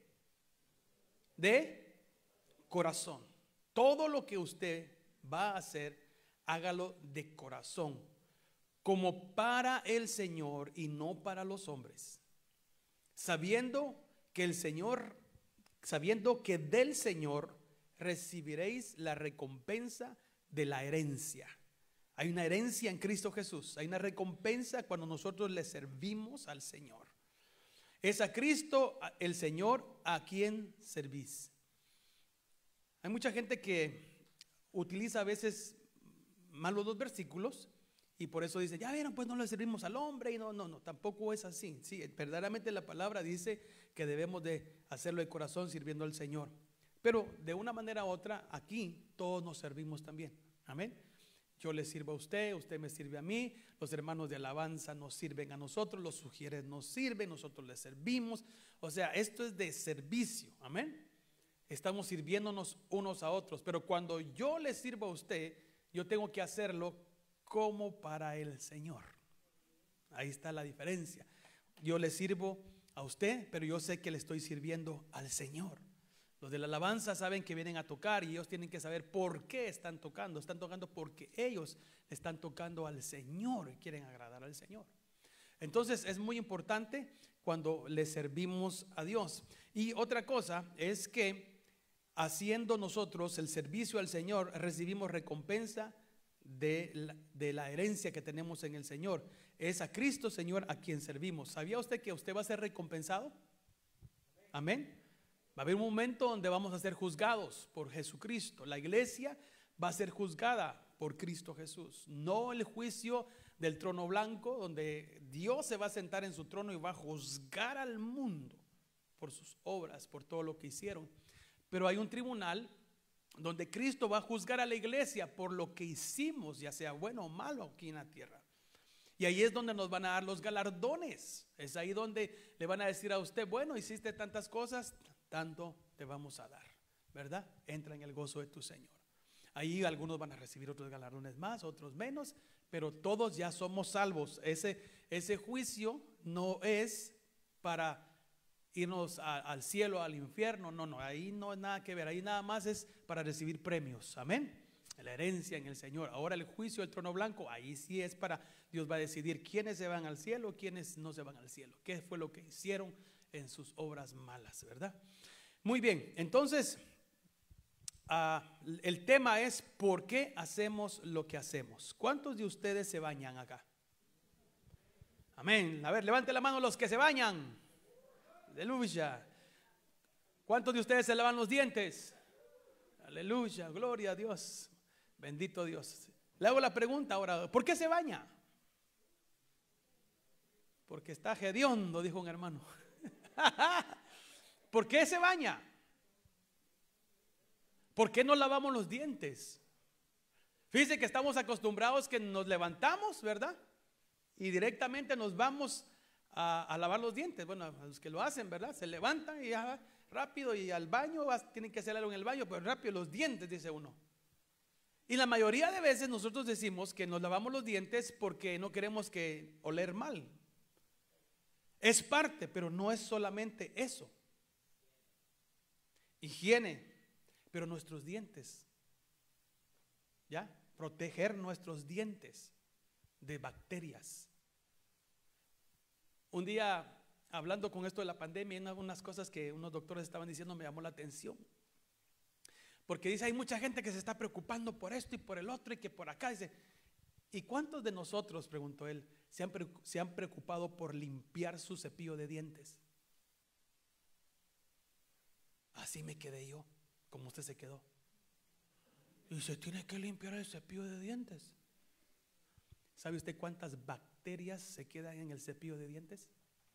de corazón. Todo lo que usted va a hacer, hágalo de corazón, como para el Señor y no para los hombres, sabiendo que el Señor, sabiendo que del Señor recibiréis la recompensa de la herencia. Hay una herencia en Cristo Jesús, hay una recompensa cuando nosotros le servimos al Señor. Es a Cristo, el Señor, a quien servís. Hay mucha gente que utiliza a veces mal los dos versículos y por eso dice, ya vieron, pues no le servimos al hombre. Y no, no, no, tampoco es así. Sí, verdaderamente la palabra dice que debemos de hacerlo de corazón sirviendo al Señor. Pero de una manera u otra, aquí todos nos servimos también. Amén. Yo le sirvo a usted, usted me sirve a mí, los hermanos de alabanza nos sirven a nosotros, los sugieres nos sirven, nosotros les servimos. O sea, esto es de servicio, amén. Estamos sirviéndonos unos a otros, pero cuando yo le sirvo a usted, yo tengo que hacerlo como para el Señor. Ahí está la diferencia. Yo le sirvo a usted, pero yo sé que le estoy sirviendo al Señor. Los de la alabanza saben que vienen a tocar y ellos tienen que saber por qué están tocando. Están tocando porque ellos están tocando al Señor y quieren agradar al Señor. Entonces es muy importante cuando le servimos a Dios. Y otra cosa es que haciendo nosotros el servicio al Señor, recibimos recompensa de la, de la herencia que tenemos en el Señor. Es a Cristo Señor a quien servimos. ¿Sabía usted que usted va a ser recompensado? Amén. Va a haber un momento donde vamos a ser juzgados por Jesucristo. La iglesia va a ser juzgada por Cristo Jesús. No el juicio del trono blanco, donde Dios se va a sentar en su trono y va a juzgar al mundo por sus obras, por todo lo que hicieron. Pero hay un tribunal donde Cristo va a juzgar a la iglesia por lo que hicimos, ya sea bueno o malo aquí en la tierra. Y ahí es donde nos van a dar los galardones. Es ahí donde le van a decir a usted, bueno, hiciste tantas cosas, tanto te vamos a dar, ¿verdad? Entra en el gozo de tu Señor. Ahí algunos van a recibir otros galardones más, otros menos, pero todos ya somos salvos. Ese, ese juicio no es para irnos a, al cielo, al infierno, no, no, ahí no es nada que ver, ahí nada más es para recibir premios, amén. La herencia en el Señor. Ahora el juicio del trono blanco, ahí sí es para, Dios va a decidir quiénes se van al cielo, quiénes no se van al cielo, qué fue lo que hicieron en sus obras malas, ¿verdad? Muy bien, entonces uh, el tema es ¿por qué hacemos lo que hacemos? ¿Cuántos de ustedes se bañan acá? Amén. A ver, levante la mano los que se bañan. Aleluya. ¿Cuántos de ustedes se lavan los dientes? Aleluya, gloria a Dios. Bendito Dios. Le hago la pregunta ahora, ¿por qué se baña? Porque está hediondo, dijo un hermano. ¿Por qué se baña? ¿Por qué no lavamos los dientes? Fíjense que estamos acostumbrados que nos levantamos, ¿verdad? Y directamente nos vamos a, a lavar los dientes. Bueno, a los que lo hacen, ¿verdad? Se levantan y ya rápido y al baño, tienen que hacer algo en el baño, pero rápido los dientes, dice uno. Y la mayoría de veces nosotros decimos que nos lavamos los dientes porque no queremos que oler mal. Es parte, pero no es solamente eso. Higiene, pero nuestros dientes, ¿ya? Proteger nuestros dientes de bacterias. Un día, hablando con esto de la pandemia, algunas cosas que unos doctores estaban diciendo me llamó la atención. Porque dice, hay mucha gente que se está preocupando por esto y por el otro y que por acá. Dice, ¿y cuántos de nosotros, preguntó él, se han, se han preocupado por limpiar su cepillo de dientes? Así me quedé yo, como usted se quedó. Y se tiene que limpiar el cepillo de dientes. ¿Sabe usted cuántas bacterias se quedan en el cepillo de dientes?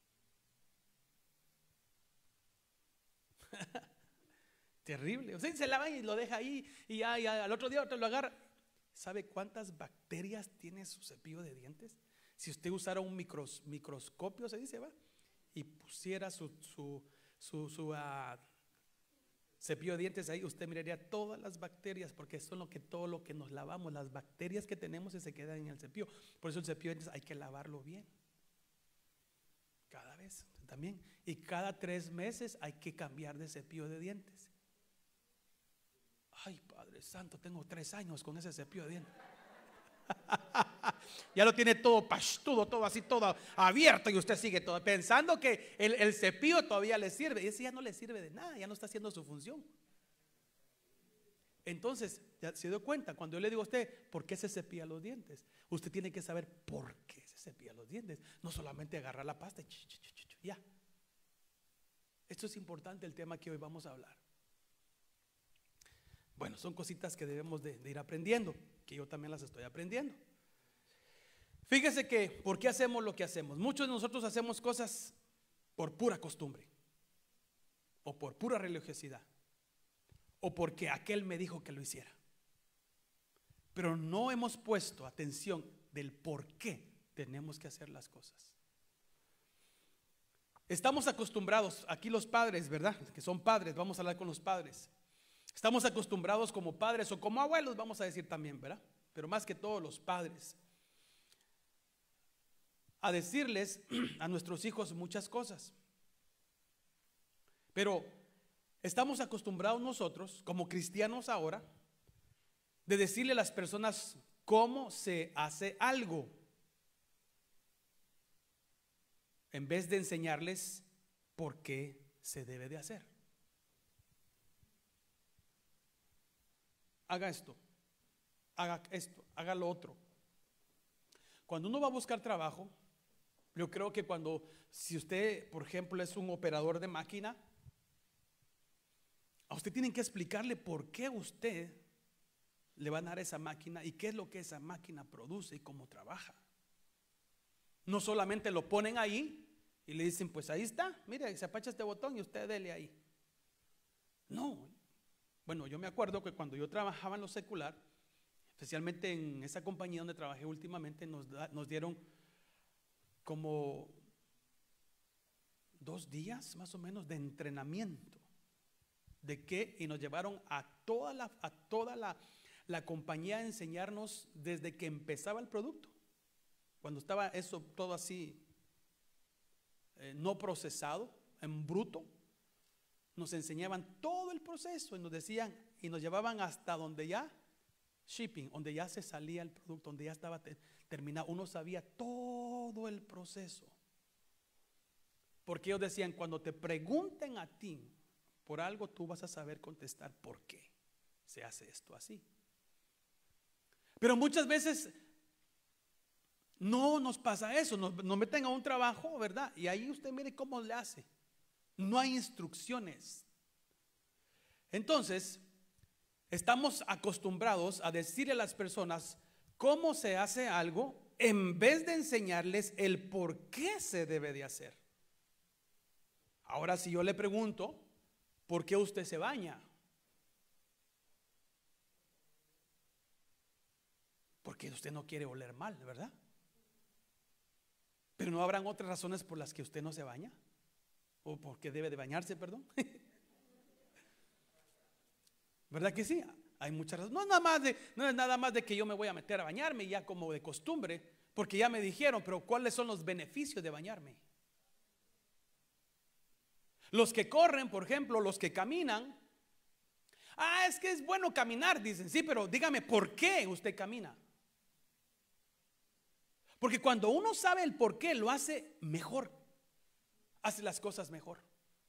Terrible. Usted se lava y lo deja ahí y ya, ya al otro día otro lo agarra. ¿Sabe cuántas bacterias tiene su cepillo de dientes? Si usted usara un micros, microscopio, se dice, va, y pusiera su, su, su, su uh, cepillo de dientes ahí, usted miraría todas las bacterias, porque son lo que todo lo que nos lavamos, las bacterias que tenemos y se quedan en el cepillo. Por eso el cepillo de dientes hay que lavarlo bien. Cada vez también. Y cada tres meses hay que cambiar de cepillo de dientes. Ay, Padre Santo, tengo tres años con ese cepillo de dientes. Ya lo tiene todo pastudo, todo así, todo abierto, y usted sigue todo pensando que el, el cepillo todavía le sirve. Y ese ya no le sirve de nada, ya no está haciendo su función. Entonces, ya se dio cuenta, cuando yo le digo a usted, ¿por qué se cepilla los dientes? Usted tiene que saber por qué se cepilla los dientes. No solamente agarrar la pasta y ch, ch, ch, ch, ya. Esto es importante, el tema que hoy vamos a hablar. Bueno, son cositas que debemos de, de ir aprendiendo, que yo también las estoy aprendiendo. Fíjese que, ¿por qué hacemos lo que hacemos? Muchos de nosotros hacemos cosas por pura costumbre, o por pura religiosidad, o porque aquel me dijo que lo hiciera. pero no hemos puesto atención del por qué tenemos que hacer las cosas. Estamos acostumbrados, aquí los padres, ¿verdad? Que son padres, vamos a hablar con los padres. Estamos acostumbrados como padres o como abuelos, vamos a decir también, ¿verdad? Pero más que todos los padres, a decirles a nuestros hijos muchas cosas. Pero estamos acostumbrados nosotros, como cristianos ahora, de decirle a las personas cómo se hace algo, en vez de enseñarles por qué se debe de hacer. Haga esto, haga esto, haga lo otro. Cuando uno va a buscar trabajo, yo creo que cuando, si usted, por ejemplo, es un operador de máquina, a usted tienen que explicarle por qué usted le van a dar esa máquina y qué es lo que esa máquina produce y cómo trabaja. No solamente lo ponen ahí y le dicen, pues ahí está, mire, se apacha este botón y usted dele ahí. No. Bueno, yo me acuerdo que cuando yo trabajaba en lo secular, especialmente en esa compañía donde trabajé últimamente, nos, da, nos dieron como dos días más o menos de entrenamiento. ¿De qué? Y nos llevaron a toda la, a toda la, la compañía a enseñarnos desde que empezaba el producto. Cuando estaba eso todo así, eh, no procesado, en bruto, nos enseñaban todo el proceso y nos decían, y nos llevaban hasta donde ya, shipping, donde ya se salía el producto, donde ya estaba te, terminado. Uno sabía todo el proceso. Porque ellos decían, cuando te pregunten a ti por algo, tú vas a saber contestar por qué se hace esto así. Pero muchas veces no nos pasa eso, nos, nos meten a un trabajo, ¿verdad? Y ahí usted mire cómo le hace. No hay instrucciones. Entonces, estamos acostumbrados a decirle a las personas cómo se hace algo en vez de enseñarles el por qué se debe de hacer. Ahora, si yo le pregunto, ¿por qué usted se baña? Porque usted no quiere oler mal, ¿verdad? Pero no habrán otras razones por las que usted no se baña, o porque debe de bañarse, perdón. ¿Verdad que sí? Hay muchas razones. No es nada más de, no es nada más de que yo me voy a meter a bañarme ya como de costumbre, porque ya me dijeron, pero ¿cuáles son los beneficios de bañarme? Los que corren, por ejemplo, los que caminan. Ah, es que es bueno caminar, dicen. Sí, pero dígame, ¿por qué usted camina? Porque cuando uno sabe el por qué, lo hace mejor. Hace las cosas mejor.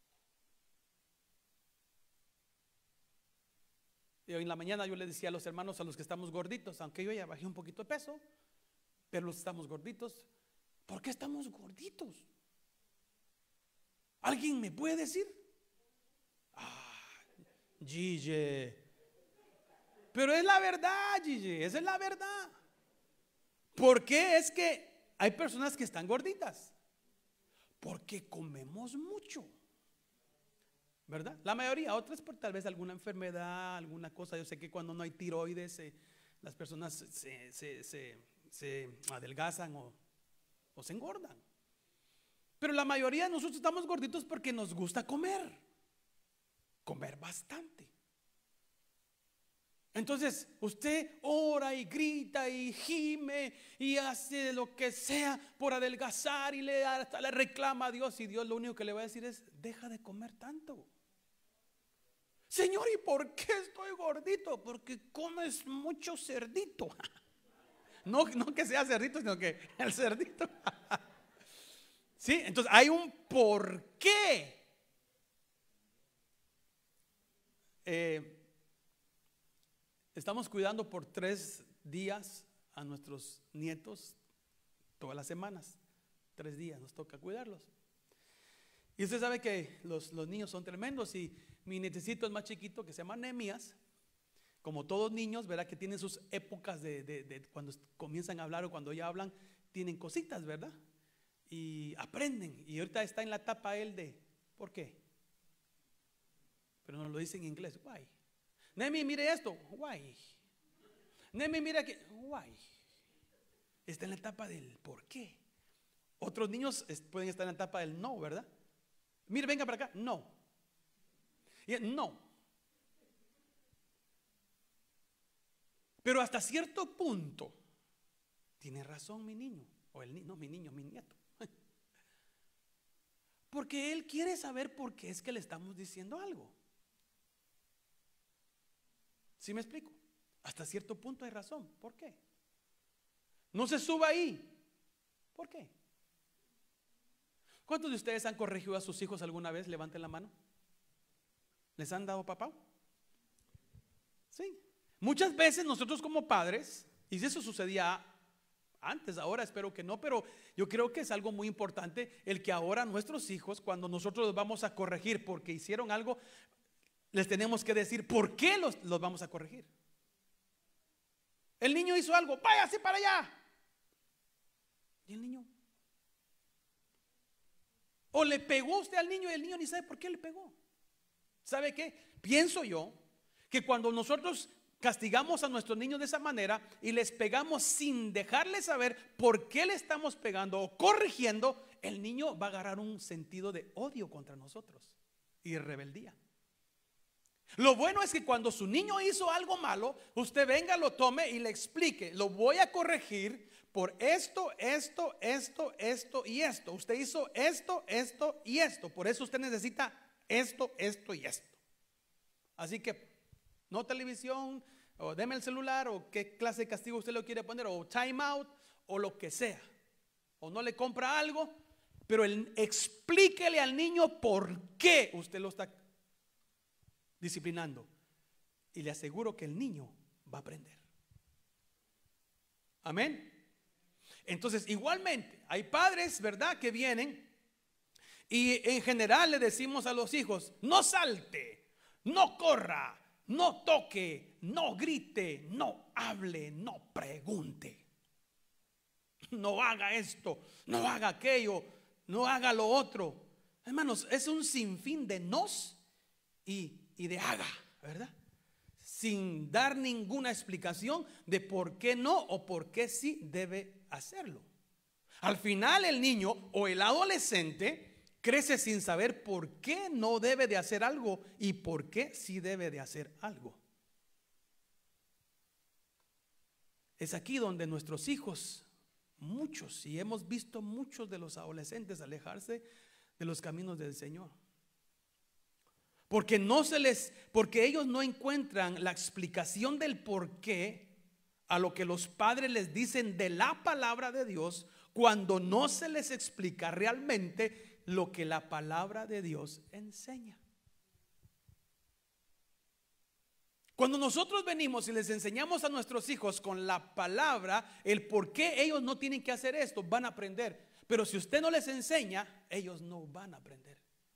Y hoy en la mañana yo le decía a los hermanos, a los que estamos gorditos, aunque yo ya bajé un poquito de peso, pero los estamos gorditos. ¿Por qué estamos gorditos? ¿Alguien me puede decir? Ah, Gigi. Pero es la verdad, Gigi, esa es la verdad. ¿Por qué es que hay personas que están gorditas? Porque comemos mucho, ¿verdad? La mayoría, otras por tal vez alguna enfermedad, alguna cosa. Yo sé que cuando no hay tiroides, eh, las personas se, se, se, se adelgazan o, o se engordan. Pero la mayoría de nosotros estamos gorditos porque nos gusta comer, comer bastante. Entonces usted ora y grita y gime y hace lo que sea por adelgazar y le, hasta le reclama a Dios, y Dios lo único que le va a decir es: deja de comer tanto. Señor, ¿y por qué estoy gordito? Porque comes mucho cerdito. No, no que sea cerdito, sino que el cerdito. Sí, entonces hay un por qué. Eh, estamos cuidando por tres días a nuestros nietos todas las semanas. Tres días nos toca cuidarlos. Y usted sabe que los, los niños son tremendos, y mi nietecito es más chiquito, que se llama Nehemías. Como todos niños, verá que tienen sus épocas de, de, de cuando comienzan a hablar o cuando ya hablan, tienen cositas, ¿verdad? Y aprenden. Y ahorita está en la etapa él de ¿por qué? Pero nos lo dice en inglés. Why? Nehemías, mire esto. Why? Neme, mira que, guay, está en la etapa del por qué. Otros niños pueden estar en la etapa del no, ¿verdad? Mire, venga para acá, no. Y no. Pero hasta cierto punto tiene razón mi niño, o el niño, no mi niño, mi nieto. Porque él quiere saber por qué es que le estamos diciendo algo. ¿Sí me explico? Hasta cierto punto hay razón. ¿Por qué? No se suba ahí. ¿Por qué? ¿Cuántos de ustedes han corregido a sus hijos alguna vez? Levanten la mano. ¿Les han dado papá? Sí. Muchas veces nosotros como padres, y eso sucedía antes, ahora espero que no, pero yo creo que es algo muy importante el que ahora nuestros hijos, cuando nosotros los vamos a corregir porque hicieron algo, les tenemos que decir por qué los, los vamos a corregir. El niño hizo algo, váyase para allá. ¿Y el niño? O le pegó usted al niño y el niño ni sabe por qué le pegó. ¿Sabe qué? Pienso yo que cuando nosotros castigamos a nuestros niños de esa manera y les pegamos sin dejarles saber por qué le estamos pegando o corrigiendo, el niño va a agarrar un sentido de odio contra nosotros y rebeldía. Lo bueno es que cuando su niño hizo algo malo, usted venga, lo tome y le explique: lo voy a corregir por esto, esto, esto, esto y esto. Usted hizo esto, esto y esto. Por eso usted necesita esto, esto y esto. Así que no televisión, o deme el celular, o qué clase de castigo usted lo quiere poner, o time out, o lo que sea. O no le compra algo, pero el, explíquele al niño por qué usted lo está disciplinando. Y le aseguro que el niño va a aprender. Amén. Entonces, igualmente, hay padres, ¿verdad?, que vienen y en general le decimos a los hijos: no salte, no corra, no toque, no grite, no hable, no pregunte, no haga esto, no haga aquello, no haga lo otro. Hermanos, es un sinfín de nos y, y de haga, ¿verdad? Sin dar ninguna explicación de por qué no o por qué sí debe hacerlo. Al final el niño o el adolescente crece sin saber por qué no debe de hacer algo y por qué sí debe de hacer algo. Es aquí donde nuestros hijos, muchos, y hemos visto muchos de los adolescentes alejarse de los caminos del Señor. Porque no se les, porque ellos no encuentran la explicación del por qué a lo que los padres les dicen de la palabra de Dios, cuando no se les explica realmente lo que la palabra de Dios enseña. Cuando nosotros venimos y les enseñamos a nuestros hijos con la palabra el por qué ellos no tienen que hacer esto, van a aprender. Pero si usted no les enseña, ellos no van a aprender.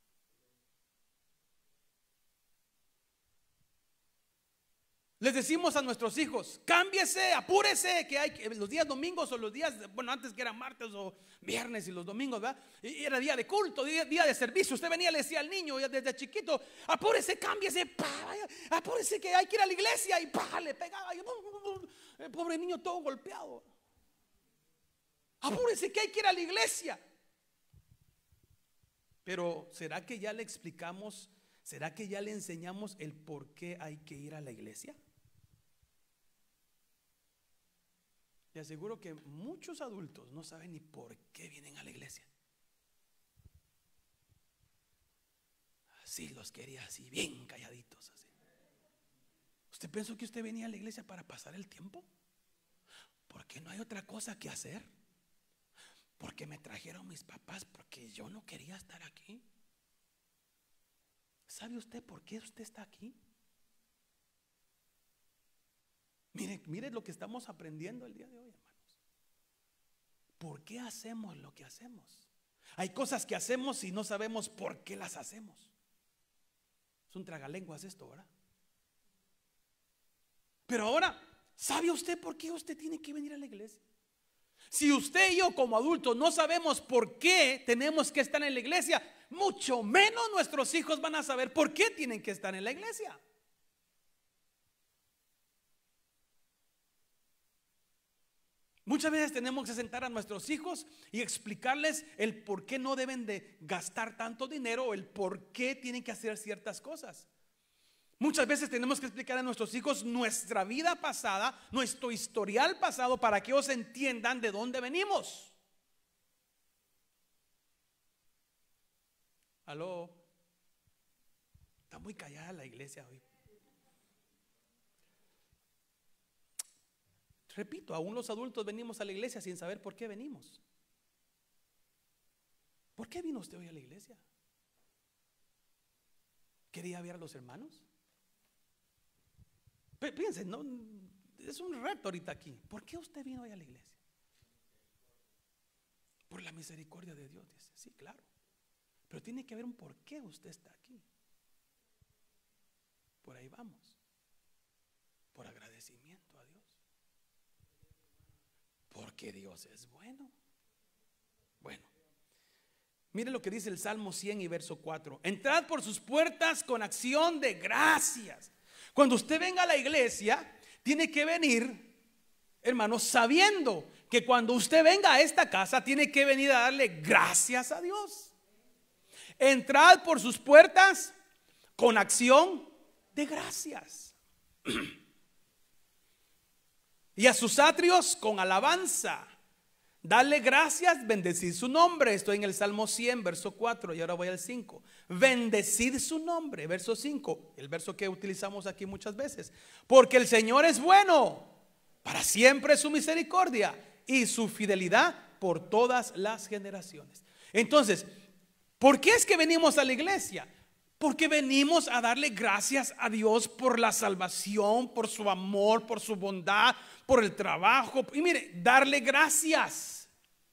Les decimos a nuestros hijos: cámbiese, apúrese, que hay que, los días domingos o los días, bueno, antes que eran martes o viernes y los domingos, ¿verdad? Y era día de culto, día, día de servicio. Usted venía y le decía al niño ya desde chiquito: apúrese, cámbiese, pa, apúrese que hay que ir a la iglesia, y pa, le pegaba. Y, el pobre niño todo golpeado. Apúrese que hay que ir a la iglesia. Pero ¿será que ya le explicamos? ¿Será que ya le enseñamos el por qué hay que ir a la iglesia? Le aseguro que muchos adultos no saben ni por qué vienen a la iglesia. Así los quería, así bien calladitos, así. ¿Usted pensó que usted venía a la iglesia para pasar el tiempo? Porque no hay otra cosa que hacer. Porque me trajeron mis papás, porque yo no quería estar aquí. ¿Sabe usted por qué usted está aquí? Mire, mire lo que estamos aprendiendo el día de hoy, hermanos. ¿Por qué hacemos lo que hacemos? Hay cosas que hacemos y no sabemos por qué las hacemos. Es un tragalenguas esto, ¿verdad? Pero ahora, ¿sabe usted por qué usted tiene que venir a la iglesia? Si usted y yo como adultos no sabemos por qué tenemos que estar en la iglesia, mucho menos nuestros hijos van a saber por qué tienen que estar en la iglesia. Muchas veces tenemos que sentar a nuestros hijos y explicarles el por qué no deben de gastar tanto dinero, o el por qué tienen que hacer ciertas cosas. Muchas veces tenemos que explicar a nuestros hijos nuestra vida pasada, nuestro historial pasado, para que ellos entiendan de dónde venimos. Aló. Está muy callada la iglesia hoy. Repito, aún los adultos venimos a la iglesia sin saber por qué venimos. ¿Por qué vino usted hoy a la iglesia? ¿Quería ver a los hermanos? Piensen, no, es un reto ahorita aquí. ¿Por qué usted vino hoy a la iglesia? Por la misericordia de Dios, dice. Sí, claro. Pero tiene que haber un por qué usted está aquí. Por ahí vamos. Por agradecimiento a Dios. Porque Dios es bueno. Bueno, miren lo que dice el Salmo cien y verso cuatro. Entrad por sus puertas con acción de gracias. Cuando usted venga a la iglesia, tiene que venir, hermanos, sabiendo que cuando usted venga a esta casa, tiene que venir a darle gracias a Dios. Entrad por sus puertas con acción de gracias. Y a sus atrios con alabanza. Dale gracias, bendecid su nombre. Estoy en el Salmo cien, verso cuatro, y ahora voy al cinco. Bendecid su nombre, verso cinco, el verso que utilizamos aquí muchas veces. Porque el Señor es bueno, para siempre es su misericordia y su fidelidad por todas las generaciones. Entonces, ¿por qué es que venimos a la iglesia? Porque venimos a darle gracias a Dios por la salvación, por su amor, por su bondad, por el trabajo. Y mire, darle gracias.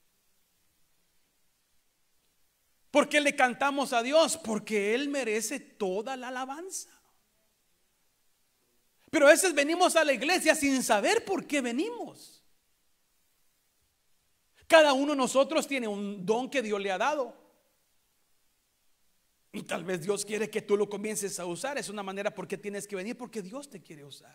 ¿Por qué le cantamos a Dios? Porque Él merece toda la alabanza. Pero a veces venimos a la iglesia sin saber por qué venimos. Cada uno de nosotros tiene un don que Dios le ha dado. Y tal vez Dios quiere que tú lo comiences a usar. Es una manera porque tienes que venir, porque Dios te quiere usar.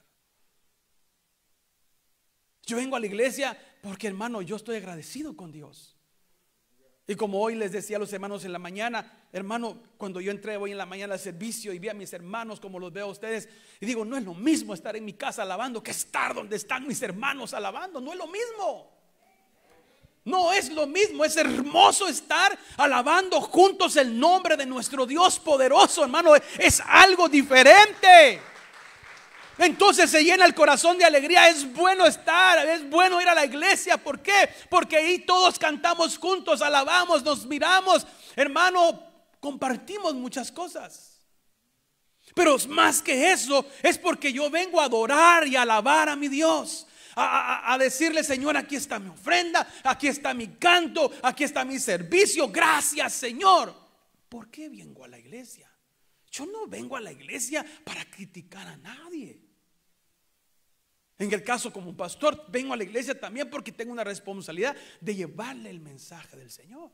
Yo vengo a la iglesia porque, hermano, yo estoy agradecido con Dios. Y como hoy les decía a los hermanos en la mañana, hermano, cuando yo entré hoy en la mañana al servicio y vi a mis hermanos como los veo a ustedes, y digo, no es lo mismo estar en mi casa alabando que estar donde están mis hermanos alabando. No es lo mismo. No es lo mismo. Es hermoso estar alabando juntos el nombre de nuestro Dios poderoso, hermano. Es algo diferente. Entonces se llena el corazón de alegría. Es bueno estar, es bueno ir a la iglesia. ¿Por qué? Porque ahí todos cantamos juntos, alabamos, nos miramos, hermano, compartimos muchas cosas. Pero más que eso, es porque yo vengo a adorar y a alabar a mi Dios. A, a, a decirle, Señor, aquí está mi ofrenda, aquí está mi canto, aquí está mi servicio. Gracias, Señor. ¿Por qué vengo a la iglesia? Yo no vengo a la iglesia para criticar a nadie. En el caso como un pastor, vengo a la iglesia también porque tengo una responsabilidad de llevarle el mensaje del Señor.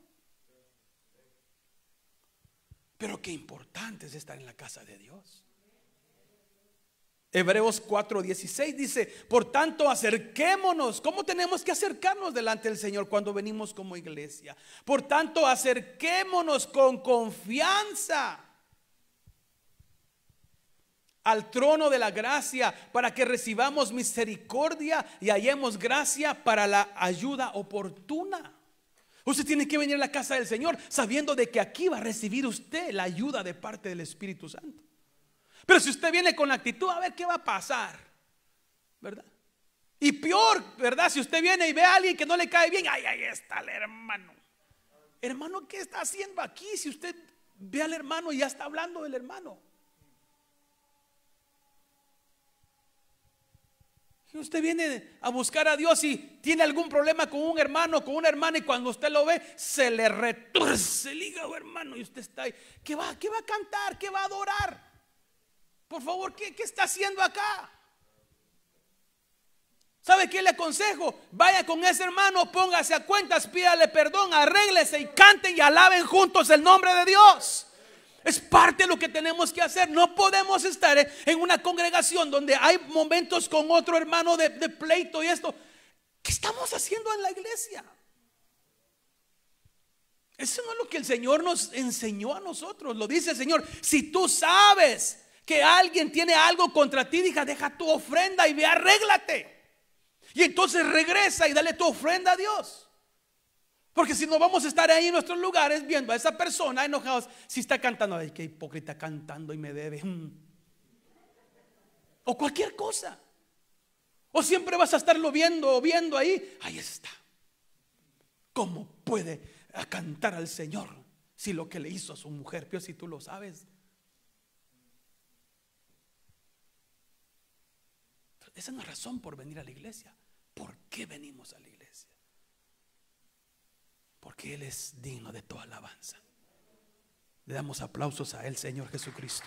Pero qué importante es estar en la casa de Dios. Hebreos cuatro dieciséis dice, por tanto acerquémonos. ¿Cómo tenemos que acercarnos delante del Señor cuando venimos como iglesia? Por tanto acerquémonos con confianza al trono de la gracia, para que recibamos misericordia y hallemos gracia para la ayuda oportuna. Usted tiene que venir a la casa del Señor sabiendo de que aquí va a recibir usted la ayuda de parte del Espíritu Santo. Pero si usted viene con la actitud, a ver qué va a pasar, ¿verdad? Y peor, ¿verdad? Si usted viene y ve a alguien que no le cae bien, ay, ahí está el hermano. Hermano, ¿qué está haciendo aquí? Si usted ve al hermano y ya está hablando del hermano. Si usted viene a buscar a Dios y tiene algún problema con un hermano, con una hermana, y cuando usted lo ve, se le retorce el hígado, hermano, y usted está ahí, ¿qué va, qué va a cantar? ¿Qué va a adorar? Por favor, ¿qué, qué está haciendo acá? ¿Sabe qué le aconsejo? Vaya con ese hermano, póngase a cuentas, pídale perdón, arréglese y canten y alaben juntos el nombre de Dios. Es parte de lo que tenemos que hacer. No podemos estar en una congregación donde hay momentos con otro hermano de, de pleito y esto. ¿Qué estamos haciendo en la iglesia? Eso no es lo que el Señor nos enseñó a nosotros. Lo dice el Señor: si tú sabes que alguien tiene algo contra ti, diga, deja tu ofrenda y ve, arréglate. Y entonces regresa y dale tu ofrenda a Dios. Porque si no, vamos a estar ahí en nuestros lugares viendo a esa persona enojados. Si está cantando, ay, qué hipócrita, cantando y me debe. O cualquier cosa. O siempre vas a estarlo viendo o viendo ahí. Ahí está. ¿Cómo puede cantar al Señor si lo que le hizo a su mujer? Pero si tú lo sabes. Esa es una razón por venir a la iglesia. ¿Por qué venimos a la iglesia? Porque Él es digno de toda alabanza. Le damos aplausos a Él, Señor Jesucristo.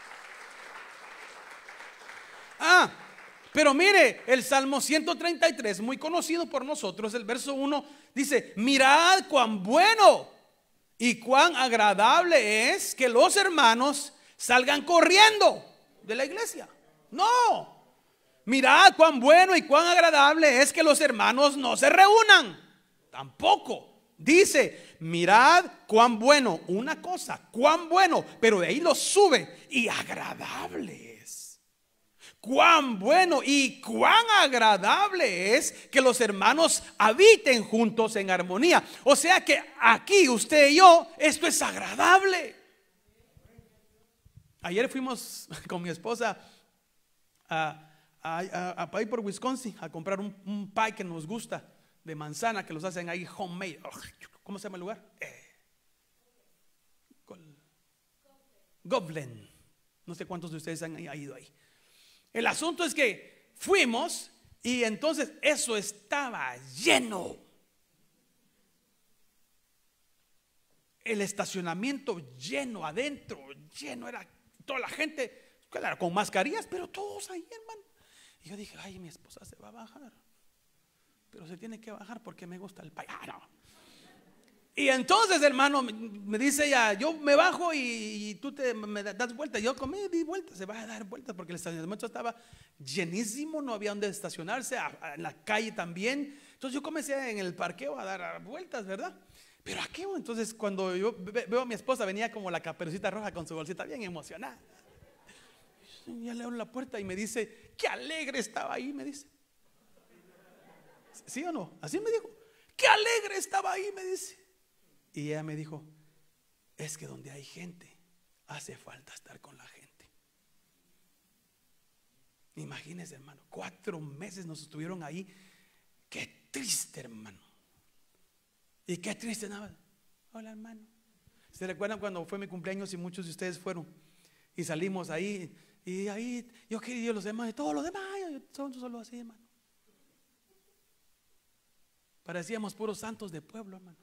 Ah, pero mire, el Salmo ciento treinta y tres, muy conocido por nosotros, el verso uno dice: mirad cuán bueno y cuán agradable es que los hermanos salgan corriendo de la iglesia. No, mirad cuán bueno y cuán agradable es que los hermanos no se reúnan. Tampoco. Dice: mirad cuán bueno, una cosa, cuán bueno, pero de ahí lo sube, y agradable es. Cuán bueno y cuán agradable es que los hermanos habiten juntos en armonía. O sea que aquí usted y yo, esto es agradable. Ayer fuimos con mi esposa a, a, a, a ir por Wisconsin a comprar un, un pie que nos gusta, de manzana, que los hacen ahí homemade. ¿Cómo se llama el lugar? Eh. Goblin. No sé cuántos de ustedes han ido ahí. El asunto es que fuimos y entonces eso estaba lleno. El estacionamiento lleno, adentro lleno, era toda la gente, claro, con mascarillas, pero todos ahí, hermano. Y yo dije, ay, mi esposa se va a bajar, pero se tiene que bajar porque me gusta el pay. Ah, no. Y entonces, hermano, me dice ya, yo me bajo y, y tú te me das vueltas. Yo comí, di vueltas, se va a dar vueltas porque el estacionamiento estaba llenísimo, no había donde estacionarse, a, a, en la calle también. Entonces yo comencé en el parqueo a dar vueltas, ¿verdad? Pero aquí, entonces cuando yo veo a mi esposa, venía como la Caperucita Roja con su bolsita bien emocionada. Ya le abro la puerta y me dice, qué alegre estaba ahí, me dice. ¿Sí o no? Así me dijo, qué alegre estaba ahí, me dice. Y ella me dijo, es que donde hay gente hace falta estar con la gente. Imagínense, hermano, cuatro meses nos estuvieron ahí. Qué triste, hermano. Y qué triste nada. Hola, hermano. ¿Se recuerdan cuando fue mi cumpleaños y muchos de ustedes fueron? Y salimos ahí, y ahí yo quería los demás, y todos los demás, son solo así, hermano. Parecíamos puros santos de pueblo, hermano.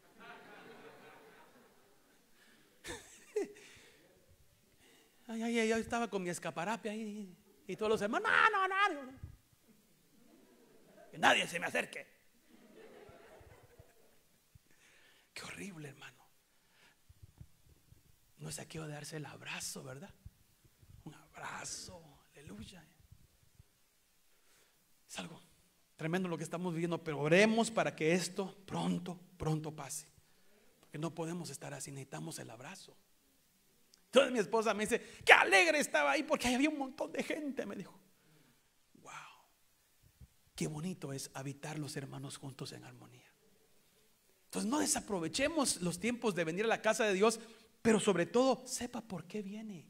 Ay, ay, ay, yo estaba con mi escaparate ahí y todos los hermanos, no, no, no, que nadie se me acerque. Qué horrible, hermano. No es aquello de darse el abrazo, ¿verdad? Un abrazo, aleluya. Es algo tremendo lo que estamos viviendo, pero oremos para que esto pronto, pronto pase. Porque no podemos estar así, necesitamos el abrazo. Entonces mi esposa me dice, qué alegre estaba ahí porque había un montón de gente, me dijo. Wow, qué bonito es habitar los hermanos juntos en armonía. Entonces no desaprovechemos los tiempos de venir a la casa de Dios, pero sobre todo sepa por qué viene.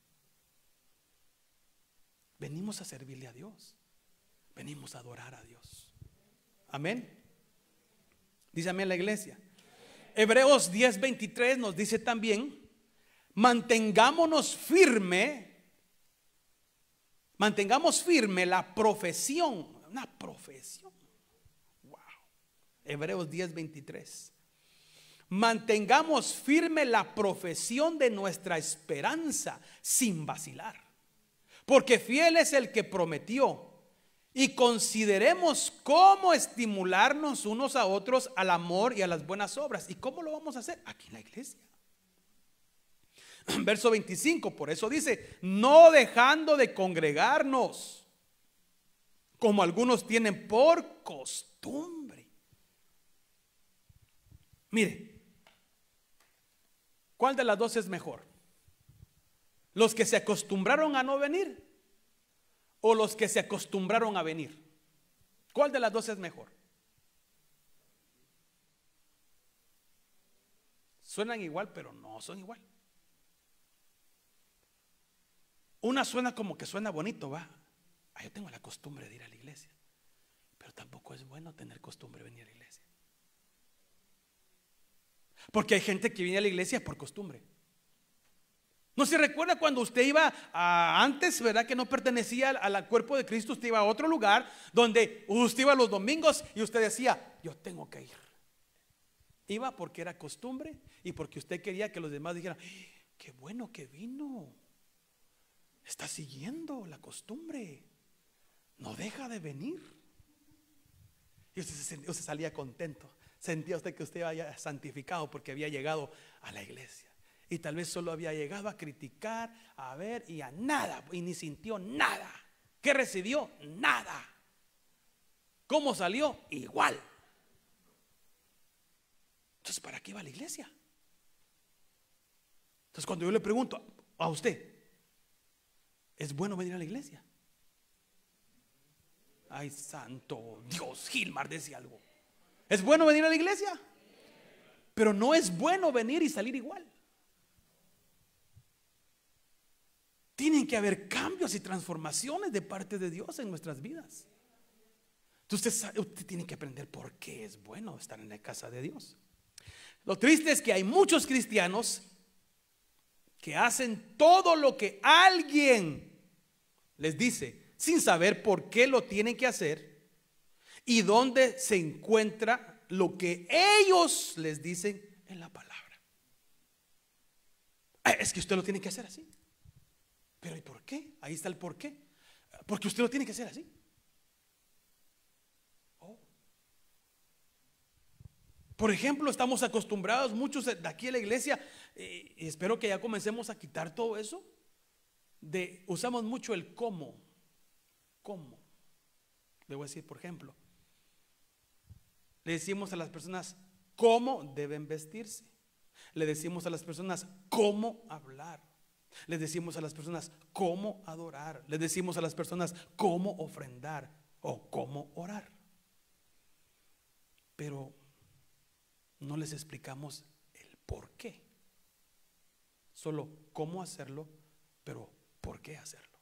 Venimos a servirle a Dios, venimos a adorar a Dios. Amén. Dice amén la iglesia. Hebreos diez veintitrés nos dice también, mantengámonos firme, mantengamos firme la profesión, una profesión. Wow. Hebreos diez veintitrés. Mantengamos firme la profesión de nuestra esperanza sin vacilar, porque fiel es el que prometió. Y consideremos cómo estimularnos unos a otros al amor y a las buenas obras. ¿Y cómo lo vamos a hacer? Aquí en la iglesia. Verso veinticinco, por eso dice, no dejando de congregarnos, como algunos tienen por costumbre. Mire, ¿cuál de las dos es mejor? ¿Los que se acostumbraron a no venir o los que se acostumbraron a venir? ¿Cuál de las dos es mejor? Suenan igual, pero no son igual. Una suena como que suena bonito, va. Ah, yo tengo la costumbre de ir a la iglesia, pero tampoco es bueno tener costumbre de venir a la iglesia. Porque hay gente que viene a la iglesia por costumbre. ¿No se recuerda cuando usted iba a, antes, verdad, que no pertenecía al, al cuerpo de Cristo? Usted iba a otro lugar donde usted iba los domingos y usted decía, yo tengo que ir. Iba porque era costumbre y porque usted quería que los demás dijeran, qué bueno que vino, está siguiendo la costumbre, no deja de venir. Y usted, se, usted salía contento, sentía usted que usted había santificado porque había llegado a la iglesia. Y tal vez solo había llegado a criticar, a ver y a nada, y ni sintió nada. ¿Qué recibió? Nada. ¿Cómo salió? Igual. Entonces, ¿para qué va a la iglesia? Entonces, cuando yo le pregunto a usted, ¿es bueno venir a la iglesia? Ay, santo Dios, Gilmar decía algo. ¿Es bueno venir a la iglesia? Pero no es bueno venir y salir igual. Tienen que haber cambios y transformaciones de parte de Dios en nuestras vidas. Entonces usted, usted tiene que aprender por qué es bueno estar en la casa de Dios. Lo triste es que hay muchos cristianos que hacen todo lo que alguien les dice sin saber por qué lo tienen que hacer y dónde se encuentra lo que ellos les dicen en la palabra. Es que usted lo tiene que hacer así. Pero ¿y por qué? Ahí está el por qué. Porque usted lo tiene que hacer así. Oh. Por ejemplo, estamos acostumbrados muchos de aquí en la iglesia, eh, y espero que ya comencemos a quitar todo eso, de usamos mucho el cómo. ¿Cómo? Le voy a decir, por ejemplo, le decimos a las personas cómo deben vestirse. Le decimos a las personas cómo hablar. Les decimos a las personas cómo adorar. Les decimos a las personas cómo ofrendar o cómo orar. Pero no les explicamos el por qué. Solo cómo hacerlo, pero por qué hacerlo.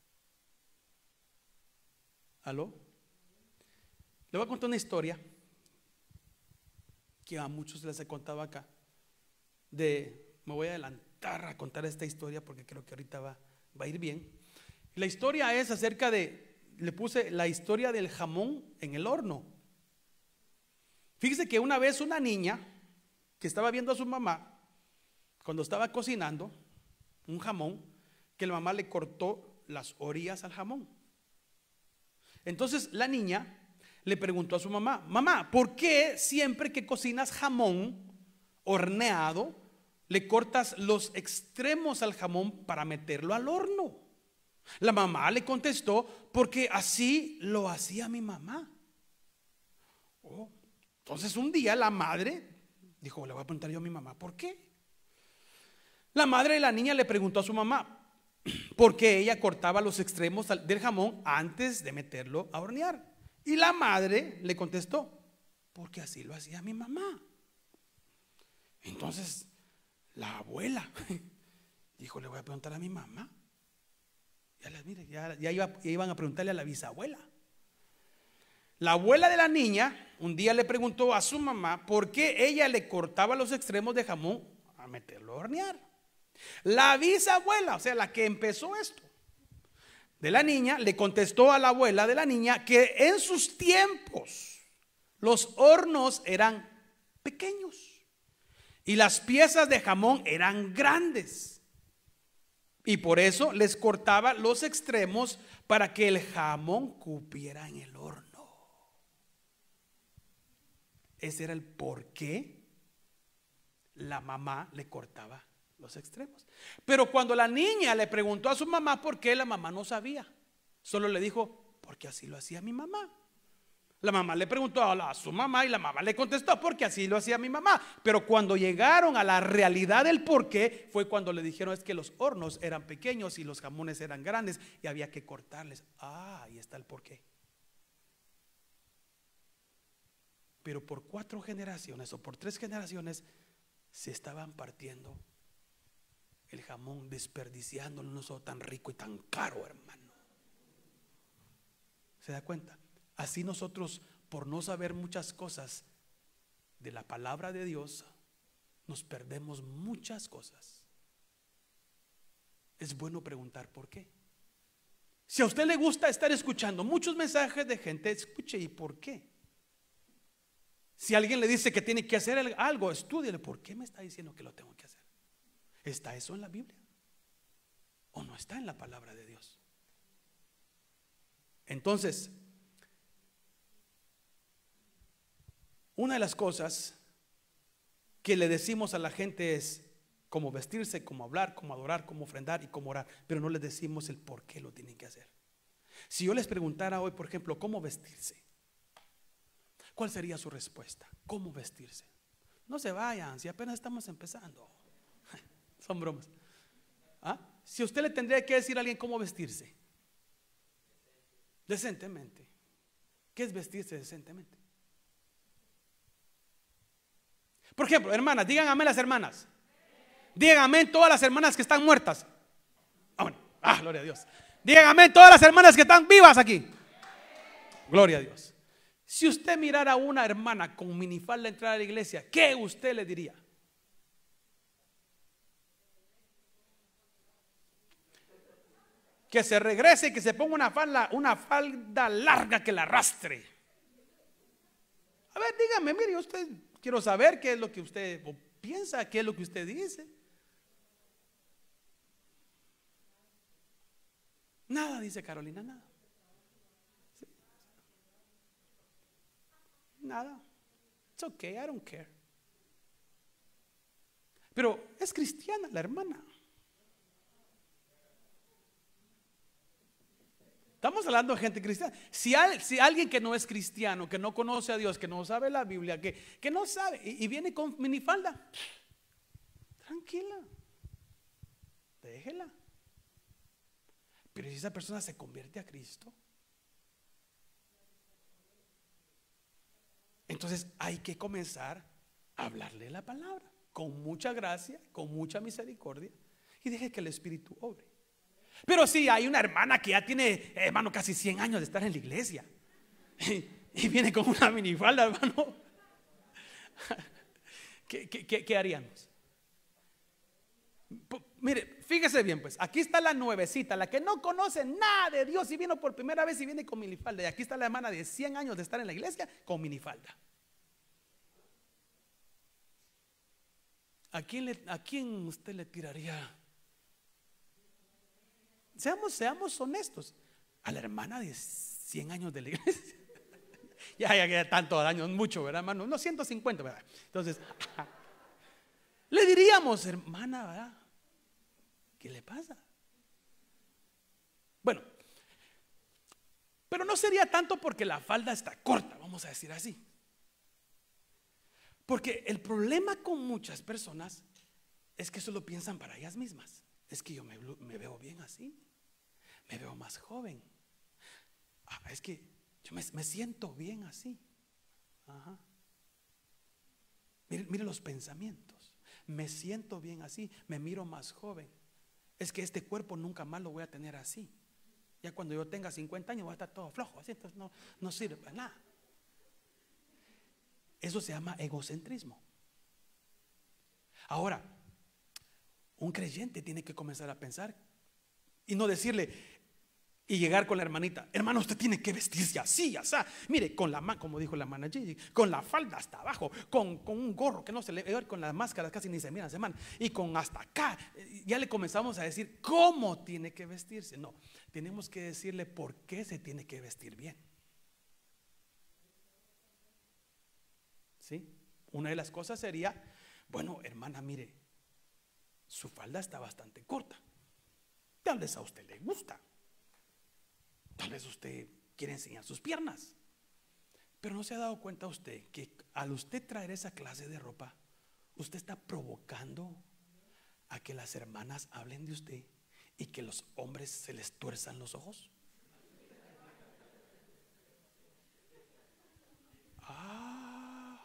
¿Aló? Le voy a contar una historia que a muchos les he contado acá. De, me voy a adelantar a contar esta historia porque creo que ahorita va, va a ir bien. La historia es acerca de, le puse la historia del jamón en el horno. Fíjese que una vez una niña que estaba viendo a su mamá cuando estaba cocinando un jamón, que la mamá le cortó las orillas al jamón. Entonces la niña le preguntó a su mamá, mamá, ¿por qué siempre que cocinas jamón horneado le cortas los extremos al jamón para meterlo al horno? La mamá le contestó, porque así lo hacía mi mamá. Oh, entonces un día la madre dijo, le voy a preguntar yo a mi mamá, ¿por qué? La madre de la niña le preguntó a su mamá, ¿por qué ella cortaba los extremos del jamón antes de meterlo a hornear? Y la madre le contestó, porque así lo hacía mi mamá. Entonces la abuela dijo, le voy a preguntar a mi mamá. Ya, la, mire, ya, ya, iba, ya iban a preguntarle a la bisabuela. La abuela de la niña un día le preguntó a su mamá por qué ella le cortaba los extremos de jamón a meterlo a hornear. La bisabuela, o sea, la que empezó esto de la niña, le contestó a la abuela de la niña que en sus tiempos los hornos eran pequeños y las piezas de jamón eran grandes, y por eso les cortaba los extremos para que el jamón cupiera en el horno. Ese era el por qué la mamá le cortaba los extremos. Pero cuando la niña le preguntó a su mamá por qué, la mamá no sabía. Solo le dijo, porque así lo hacía mi mamá. La mamá le preguntó a, a su mamá y la mamá le contestó, porque así lo hacía mi mamá. Pero cuando llegaron a la realidad del por qué, fue cuando le dijeron es que los hornos eran pequeños y los jamones eran grandes y había que cortarles. Ah, ahí está el por qué. Pero por cuatro generaciones o por tres generaciones se estaban partiendo el jamón, desperdiciándolo, no solo tan rico y tan caro, hermano. ¿Se da cuenta? Así nosotros, por no saber muchas cosas de la palabra de Dios, nos perdemos muchas cosas. Es bueno preguntar por qué. Si a usted le gusta estar escuchando muchos mensajes de gente, escuche y por qué. Si alguien le dice que tiene que hacer algo, estúdiele. ¿Por qué me está diciendo que lo tengo que hacer? ¿Está eso en la Biblia? ¿O no está en la palabra de Dios? Entonces, una de las cosas que le decimos a la gente es cómo vestirse, cómo hablar, cómo adorar, cómo ofrendar y cómo orar, pero no les decimos el por qué lo tienen que hacer. Si yo les preguntara hoy, por ejemplo, cómo vestirse, ¿cuál sería su respuesta? ¿Cómo vestirse? No se vayan, si apenas estamos empezando. Son bromas. ¿Ah? Si usted le tendría que decir a alguien cómo vestirse, decentemente. ¿Qué es vestirse decentemente? Por ejemplo, hermanas, digan amén las hermanas. Digan amén todas las hermanas que están muertas. Ah, bueno. Ah, gloria a Dios. Digan amén todas las hermanas que están vivas aquí. Gloria a Dios. Si usted mirara a una hermana con minifalda entrar a la iglesia, ¿qué usted le diría? Que se regrese y que se ponga una falda, una falda larga que la arrastre. A ver, dígame, mire, usted, quiero saber qué es lo que usted piensa, qué es lo que usted dice. Nada, dice Carolina, nada. ¿Sí? Nada. It's okay, I don't care. Pero es cristiana la hermana. Estamos hablando de gente cristiana. Si, hay, si alguien que no es cristiano, que no conoce a Dios, que no sabe la Biblia, que, que no sabe y, y viene con minifalda, tranquila, déjela. Pero si esa persona se convierte a Cristo, entonces hay que comenzar a hablarle la palabra con mucha gracia, con mucha misericordia, y deje que el Espíritu obre. Pero si hay una hermana que ya tiene, hermano, casi cien años de estar en la iglesia y, y viene con una minifalda, hermano, ¿qué, qué, qué, qué haríamos? P- mire, fíjese bien, pues aquí está la nuevecita, la que no conoce nada de Dios y vino por primera vez y viene con minifalda. Y aquí está la hermana de cien años de estar en la iglesia con minifalda. ¿A quién, le, a quién usted le tiraría? Seamos, seamos honestos. A la hermana de cien años de la iglesia. ya, ya, ya tantos años, mucho, ¿verdad, hermano? No, ciento cincuenta, ¿verdad? Entonces, le diríamos, hermana, ¿verdad? ¿Qué le pasa? Bueno, pero no sería tanto porque la falda está corta, vamos a decir así. Porque el problema con muchas personas es que solo piensan para ellas mismas. Es que yo me, me veo bien así, me veo más joven. Ah, es que yo me, me siento bien así. Ajá. Mire, mire los pensamientos. Me siento bien así, me miro más joven. Es que este cuerpo nunca más lo voy a tener así. Ya cuando yo tenga cincuenta años voy a estar todo flojo, así, entonces no, no sirve para nada. Eso se llama egocentrismo. Ahora, un creyente tiene que comenzar a pensar y no decirle y llegar con la hermanita, hermano, usted tiene que vestirse así, así. Mire, con la mano, como dijo la hermana Gigi, con la falda hasta abajo, con, con un gorro que no se le ve, con las máscaras casi ni se miran, hermano, y con hasta acá. Ya le comenzamos a decir cómo tiene que vestirse. No, tenemos que decirle por qué se tiene que vestir bien. ¿Sí? Una de las cosas sería, bueno, hermana, mire, su falda está bastante corta. Tal vez a usted le gusta. Tal vez usted quiere enseñar sus piernas. Pero no se ha dado cuenta usted que al usted traer esa clase de ropa, usted está provocando a que las hermanas hablen de usted y que los hombres se les tuerzan los ojos. Ah.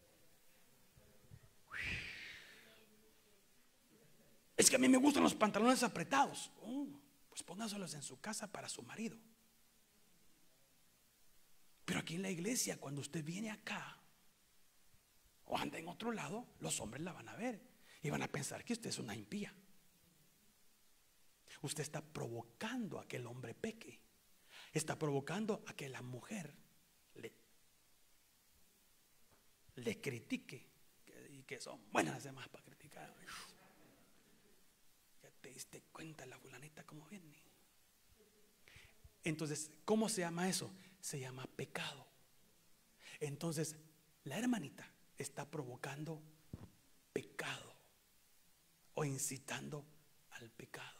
Es que a mí me gustan los pantalones apretados. Oh, pues póngaselos en su casa para su marido. Pero aquí en la iglesia, cuando usted viene acá o anda en otro lado, los hombres la van a ver y van a pensar que usted es una impía. Usted está provocando a que el hombre peque. Está provocando a que la mujer le, le critique. Y que son buenas las demás para criticar. Ya te diste cuenta la fulanita cómo viene. Entonces, ¿cómo se llama eso? Se llama pecado. Entonces, la hermanita está provocando pecado o incitando al pecado.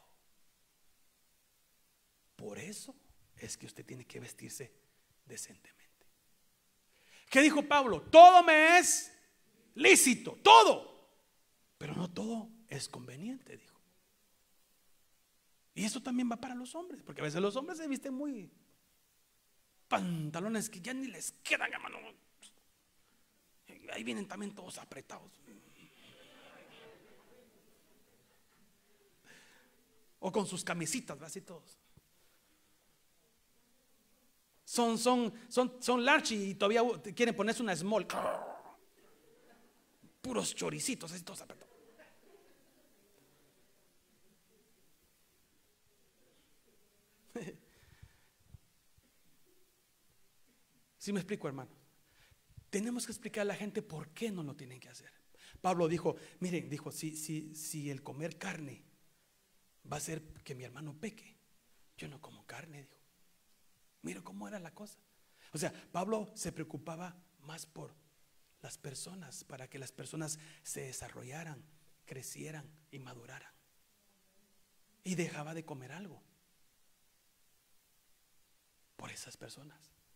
Por eso es que usted tiene que vestirse decentemente. ¿Qué dijo Pablo? Todo me es lícito, todo, pero no todo es conveniente, dijo. Y eso también va para los hombres, porque a veces los hombres se visten muy pantalones que ya ni les quedan, hermano. Ahí vienen también todos apretados. O con sus camisitas, así todos. Son, son, son, son large y todavía quieren ponerse una small. Puros choricitos, así todos apretados. ¿Sí me explico, hermano? Tenemos que explicar a la gente por qué no lo tienen que hacer. Pablo dijo, miren, dijo, si, si, si el comer carne va a hacer que mi hermano peque, yo no como carne, dijo. Mira cómo era la cosa. O sea, Pablo se preocupaba más por las personas, para que las personas se desarrollaran, crecieran y maduraran. Y dejaba de comer algo por esas personas.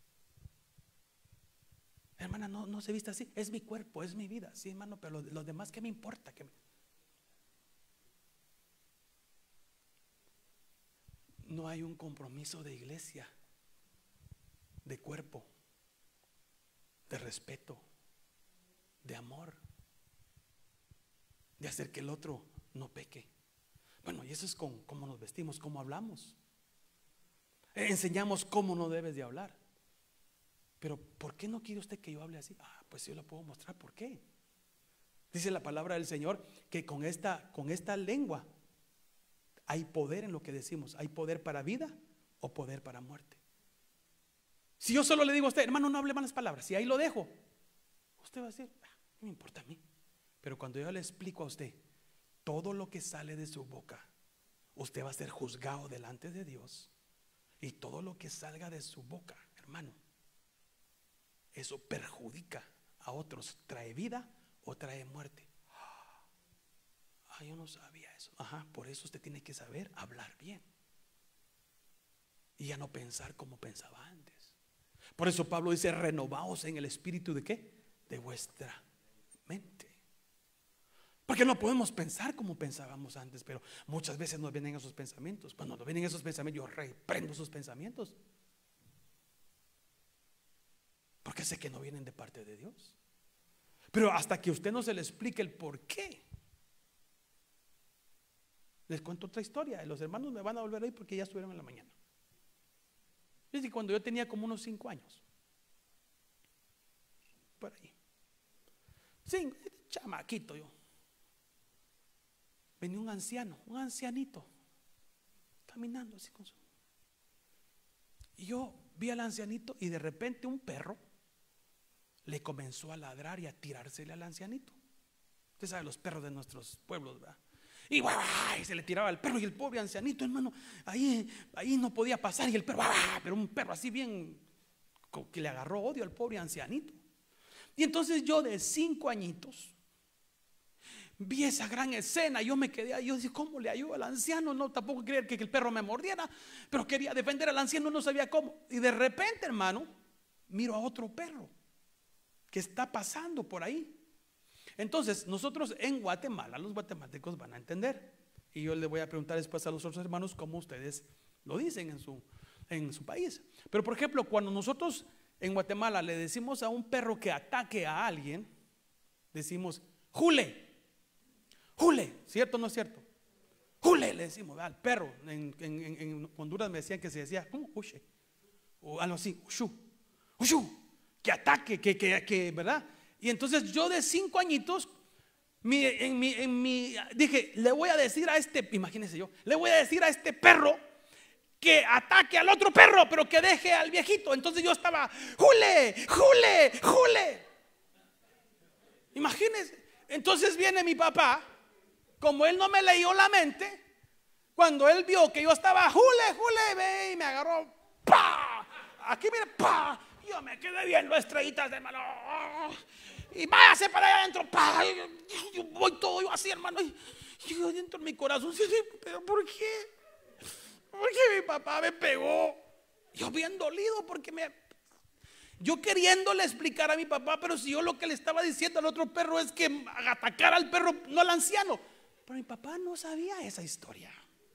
Hermana, no, no se vista así. Es mi cuerpo, es mi vida. Sí, hermano, pero los, los demás, ¿qué me importa? ¿Qué me... No hay un compromiso de iglesia, de cuerpo, de respeto, de amor, de hacer que el otro no peque. Bueno, y eso es con cómo nos vestimos, cómo hablamos. Enseñamos cómo no debes de hablar. Pero ¿por qué no quiere usted que yo hable así? Ah, pues yo le puedo mostrar por qué. Dice la palabra del Señor que con esta, con esta lengua hay poder en lo que decimos. Hay poder para vida o poder para muerte. Si yo solo le digo a usted, hermano, no hable malas palabras, si ahí lo dejo, usted va a decir, ah, no me importa a mí. Pero cuando yo le explico a usted todo lo que sale de su boca, usted va a ser juzgado delante de Dios. Y todo lo que salga de su boca, hermano, eso perjudica a otros. ¿Trae vida o trae muerte? Ah, yo no sabía eso. Ajá, por eso usted tiene que saber hablar bien y ya no pensar como pensaba antes. Por eso Pablo dice, renovaos en el espíritu de ¿qué? De vuestra mente. Porque no podemos pensar como pensábamos antes, pero muchas veces nos vienen esos pensamientos. Cuando nos vienen esos pensamientos, yo reprendo esos pensamientos, porque sé que no vienen de parte de Dios. Pero hasta que usted no se le explique el por qué. Les cuento otra historia. Los hermanos me van a volver ahí porque ya estuvieron en la mañana. Es decir, cuando yo tenía como unos cinco años, por ahí, cinco, chamaquito yo, venía un anciano, un ancianito, caminando así con su... Y yo vi al ancianito y de repente un perro le comenzó a ladrar y a tirársele al ancianito. Usted sabe los perros de nuestros pueblos, ¿verdad? Y, ¡guau! Y se le tiraba al perro y el pobre ancianito, hermano, ahí, ahí no podía pasar y el perro, ¡guau! Pero un perro así bien, que le agarró odio al pobre ancianito. Y entonces yo de cinco añitos vi esa gran escena. Yo me quedé ahí. Yo dije, ¿cómo le ayudo al anciano? No, tampoco quería que el perro me mordiera, pero quería defender al anciano, no sabía cómo. Y de repente, hermano, miro a otro perro que está pasando por ahí. Entonces, nosotros en Guatemala, los guatemaltecos van a entender. Y yo le voy a preguntar después a los otros hermanos cómo ustedes lo dicen en su, en su país. Pero por ejemplo, cuando nosotros en Guatemala le decimos a un perro que ataque a alguien, decimos, jule, jule, ¿cierto o no es cierto? Jule, le decimos al perro. En, en, en Honduras me decían que se decía, ¿cómo? Uche, o algo así, ushu, ushu, que ataque, que, que, que, ¿verdad? Y entonces yo de cinco añitos, mi, en mi, en mi, dije, le voy a decir a este, imagínense yo, le voy a decir a este perro que ataque al otro perro, pero que deje al viejito. Entonces yo estaba, jule, jule, jule. Imagínense. Entonces viene mi papá, como él no me leyó la mente, cuando él vio que yo estaba, jule, jule, ve, y me agarró, pa, aquí mire, pa. Yo me quedé viendo estrellitas de hermano. Y váyase para allá adentro. Pa, yo voy todo yo así, hermano. Y yo dentro de mi corazón, pero ¿por qué? ¿Por qué mi papá me pegó? Yo bien dolido porque me... Yo queriéndole explicar a mi papá, pero si yo lo que le estaba diciendo al otro perro es que atacara al perro, no al anciano. Pero mi papá no sabía esa historia.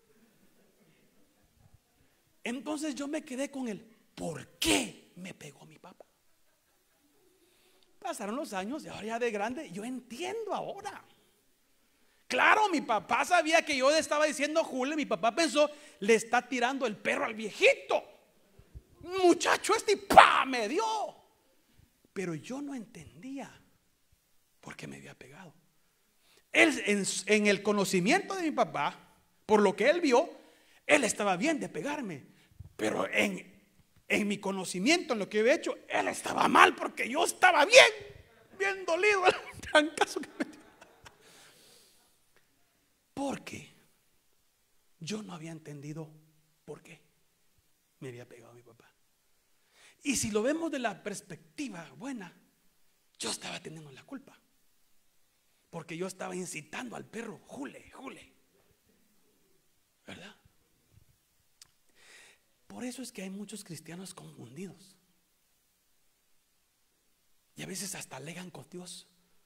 Entonces yo me quedé con él. ¿Por qué me pegó mi papá? Pasaron los años y ahora ya de grande yo entiendo ahora. Claro, mi papá sabía que yo le estaba diciendo jule. Mi papá pensó, le está tirando el perro al viejito. Muchacho este, ¡pa! Me dio. Pero yo no entendía por qué me había pegado. Él, en, en el conocimiento de mi papá, por lo que él vio, él estaba bien de pegarme. Pero en En mi conocimiento, en lo que había hecho, él estaba mal porque yo estaba bien, bien dolido el trancazo que me dio. Porque yo no había entendido por qué me había pegado mi papá. Y si lo vemos de la perspectiva buena, yo estaba teniendo la culpa. Porque yo estaba incitando al perro, jule, jule. ¿Verdad? Por eso es que hay muchos cristianos confundidos. Y a veces hasta alegan con Dios.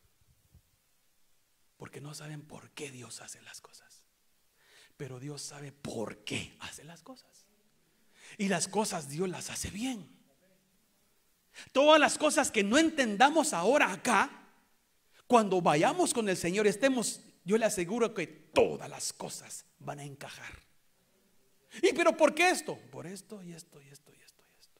Porque no saben por qué Dios hace las cosas. Pero Dios sabe por qué hace las cosas. Y las cosas Dios las hace bien. Todas las cosas que no entendamos ahora acá, cuando vayamos con el Señor, estemos, yo le aseguro que todas las cosas van a encajar. ¿Y pero por qué esto? Por esto y esto y esto y esto y esto.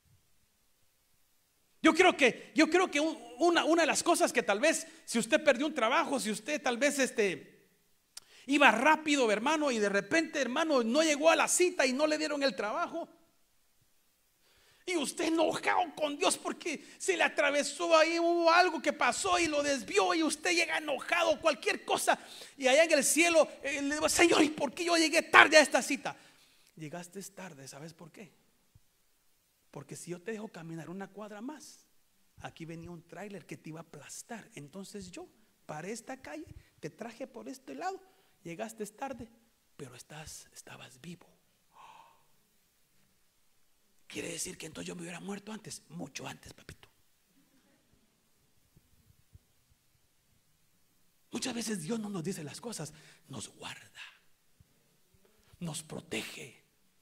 Yo creo que, yo creo que una, una de las cosas que tal vez, si usted perdió un trabajo, si usted tal vez este, iba rápido, hermano, y de repente, hermano, no llegó a la cita y no le dieron el trabajo. Y usted enojado con Dios porque se le atravesó ahí, hubo algo que pasó y lo desvió, y usted llega enojado, cualquier cosa. Y allá en el cielo, eh, le digo, Señor, ¿y por qué yo llegué tarde a esta cita? Llegaste tarde, ¿sabes por qué? Porque si yo te dejo caminar una cuadra más, aquí venía un tráiler que te iba a aplastar. Entonces yo paré esta calle, te traje por este lado, llegaste tarde, pero estás, estabas vivo. Quiere decir que entonces yo me hubiera muerto antes, mucho antes, papito. Muchas veces Dios no nos dice las cosas, nos guarda, nos protege.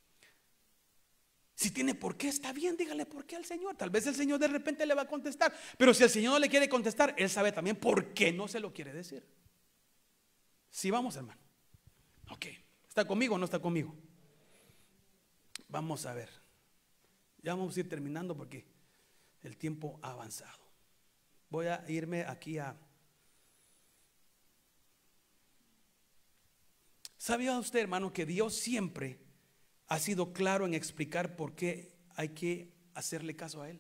Si tiene por qué, está bien, dígale por qué al Señor. Tal vez el Señor de repente le va a contestar, pero si el Señor no le quiere contestar, Él sabe también por qué no se lo quiere decir. Sí, vamos, hermano. Ok, ¿está conmigo o no está conmigo? Vamos a ver. Ya vamos a ir terminando porque el tiempo ha avanzado. Voy a irme aquí a... ¿Sabía usted, hermano, que Dios siempre ha sido claro en explicar por qué hay que hacerle caso a Él?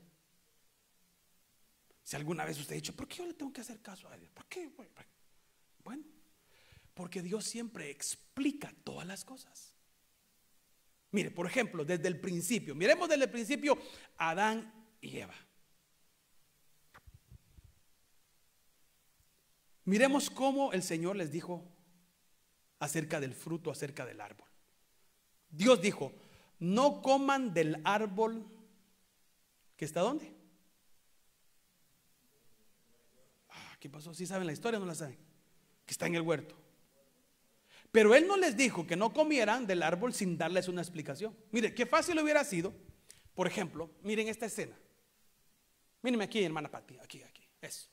Si alguna vez usted ha dicho, ¿por qué yo le tengo que hacer caso a Él? ¿Por qué? Bueno, porque Dios siempre explica todas las cosas. Mire, por ejemplo, desde el principio, miremos desde el principio Adán y Eva. Miremos cómo el Señor les dijo acerca del fruto, acerca del árbol. Dios dijo: no coman del árbol que está ¿dónde? Ah, ¿qué pasó? ¿Sí saben la historia o no la saben? Que está en el huerto. Pero Él no les dijo que no comieran del árbol sin darles una explicación. Mire, qué fácil hubiera sido, por ejemplo, miren esta escena. Mírenme aquí, hermana Pati, aquí, aquí, eso.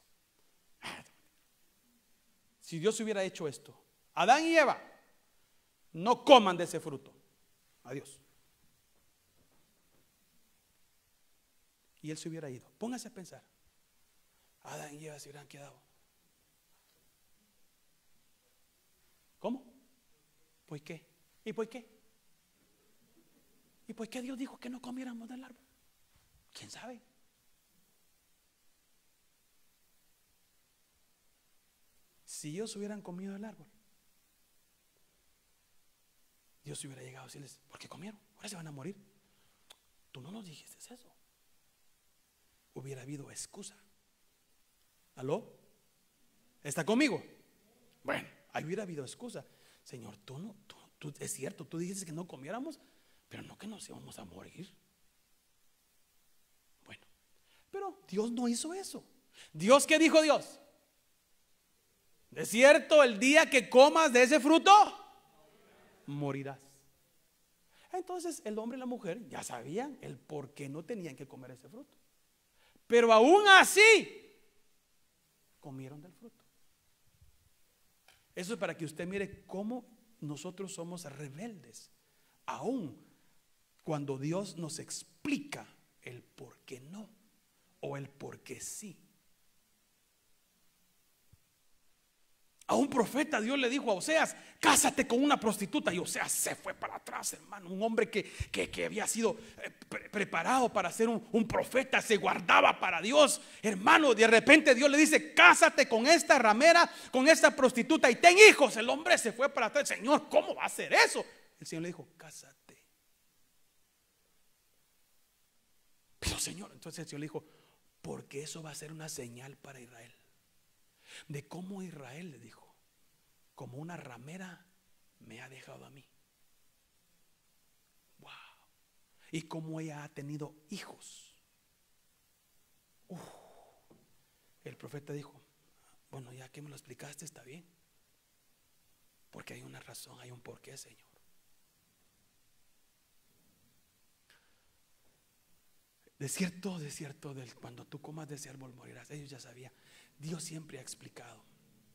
Si Dios hubiera hecho esto: Adán y Eva, no coman de ese fruto. Adiós. Y Él se hubiera ido. Póngase a pensar. Adán y Eva se hubieran quedado. ¿Cómo? ¿Por qué? ¿Y por qué? ¿Y por qué Dios dijo que no comiéramos del árbol? ¿Quién sabe? Si ellos hubieran comido del árbol, Dios hubiera llegado a decirles: ¿por qué comieron? Ahora se van a morir. Tú no nos dijiste eso. Hubiera habido excusa. ¿Aló? ¿Está conmigo? Bueno, ahí hubiera habido excusa. Señor, tú no, tú, tú, es cierto, tú dijiste que no comiéramos, pero no que nos íbamos a morir. Bueno, pero Dios no hizo eso. ¿Dios qué dijo Dios? De cierto, el día que comas de ese fruto, morirás. Entonces el hombre y la mujer ya sabían el por qué no tenían que comer ese fruto. Pero aún así, comieron del fruto. Eso es para que usted mire cómo nosotros somos rebeldes, aún cuando Dios nos explica el por qué no o el por qué sí. A un profeta Dios le dijo a Oseas: cásate con una prostituta. Y Oseas se fue para atrás, hermano. Un hombre que, que, que había sido pre preparado para ser un, un profeta, se guardaba para Dios, hermano. De repente Dios le dice: cásate con esta ramera, con esta prostituta y ten hijos. El hombre se fue para atrás. Señor, ¿cómo va a hacer eso? El Señor le dijo: cásate. Pero Señor, entonces el Señor le dijo: porque eso va a ser una señal para Israel, de cómo Israel, le dijo, como una ramera me ha dejado a mí. Wow. Y cómo ella ha tenido hijos. Uf. El profeta dijo: bueno, ya que me lo explicaste, está bien, porque hay una razón, hay un porqué, Señor. De cierto, de cierto, del, cuando tú comas de ese árbol morirás. Ellos ya sabían. Dios siempre ha explicado.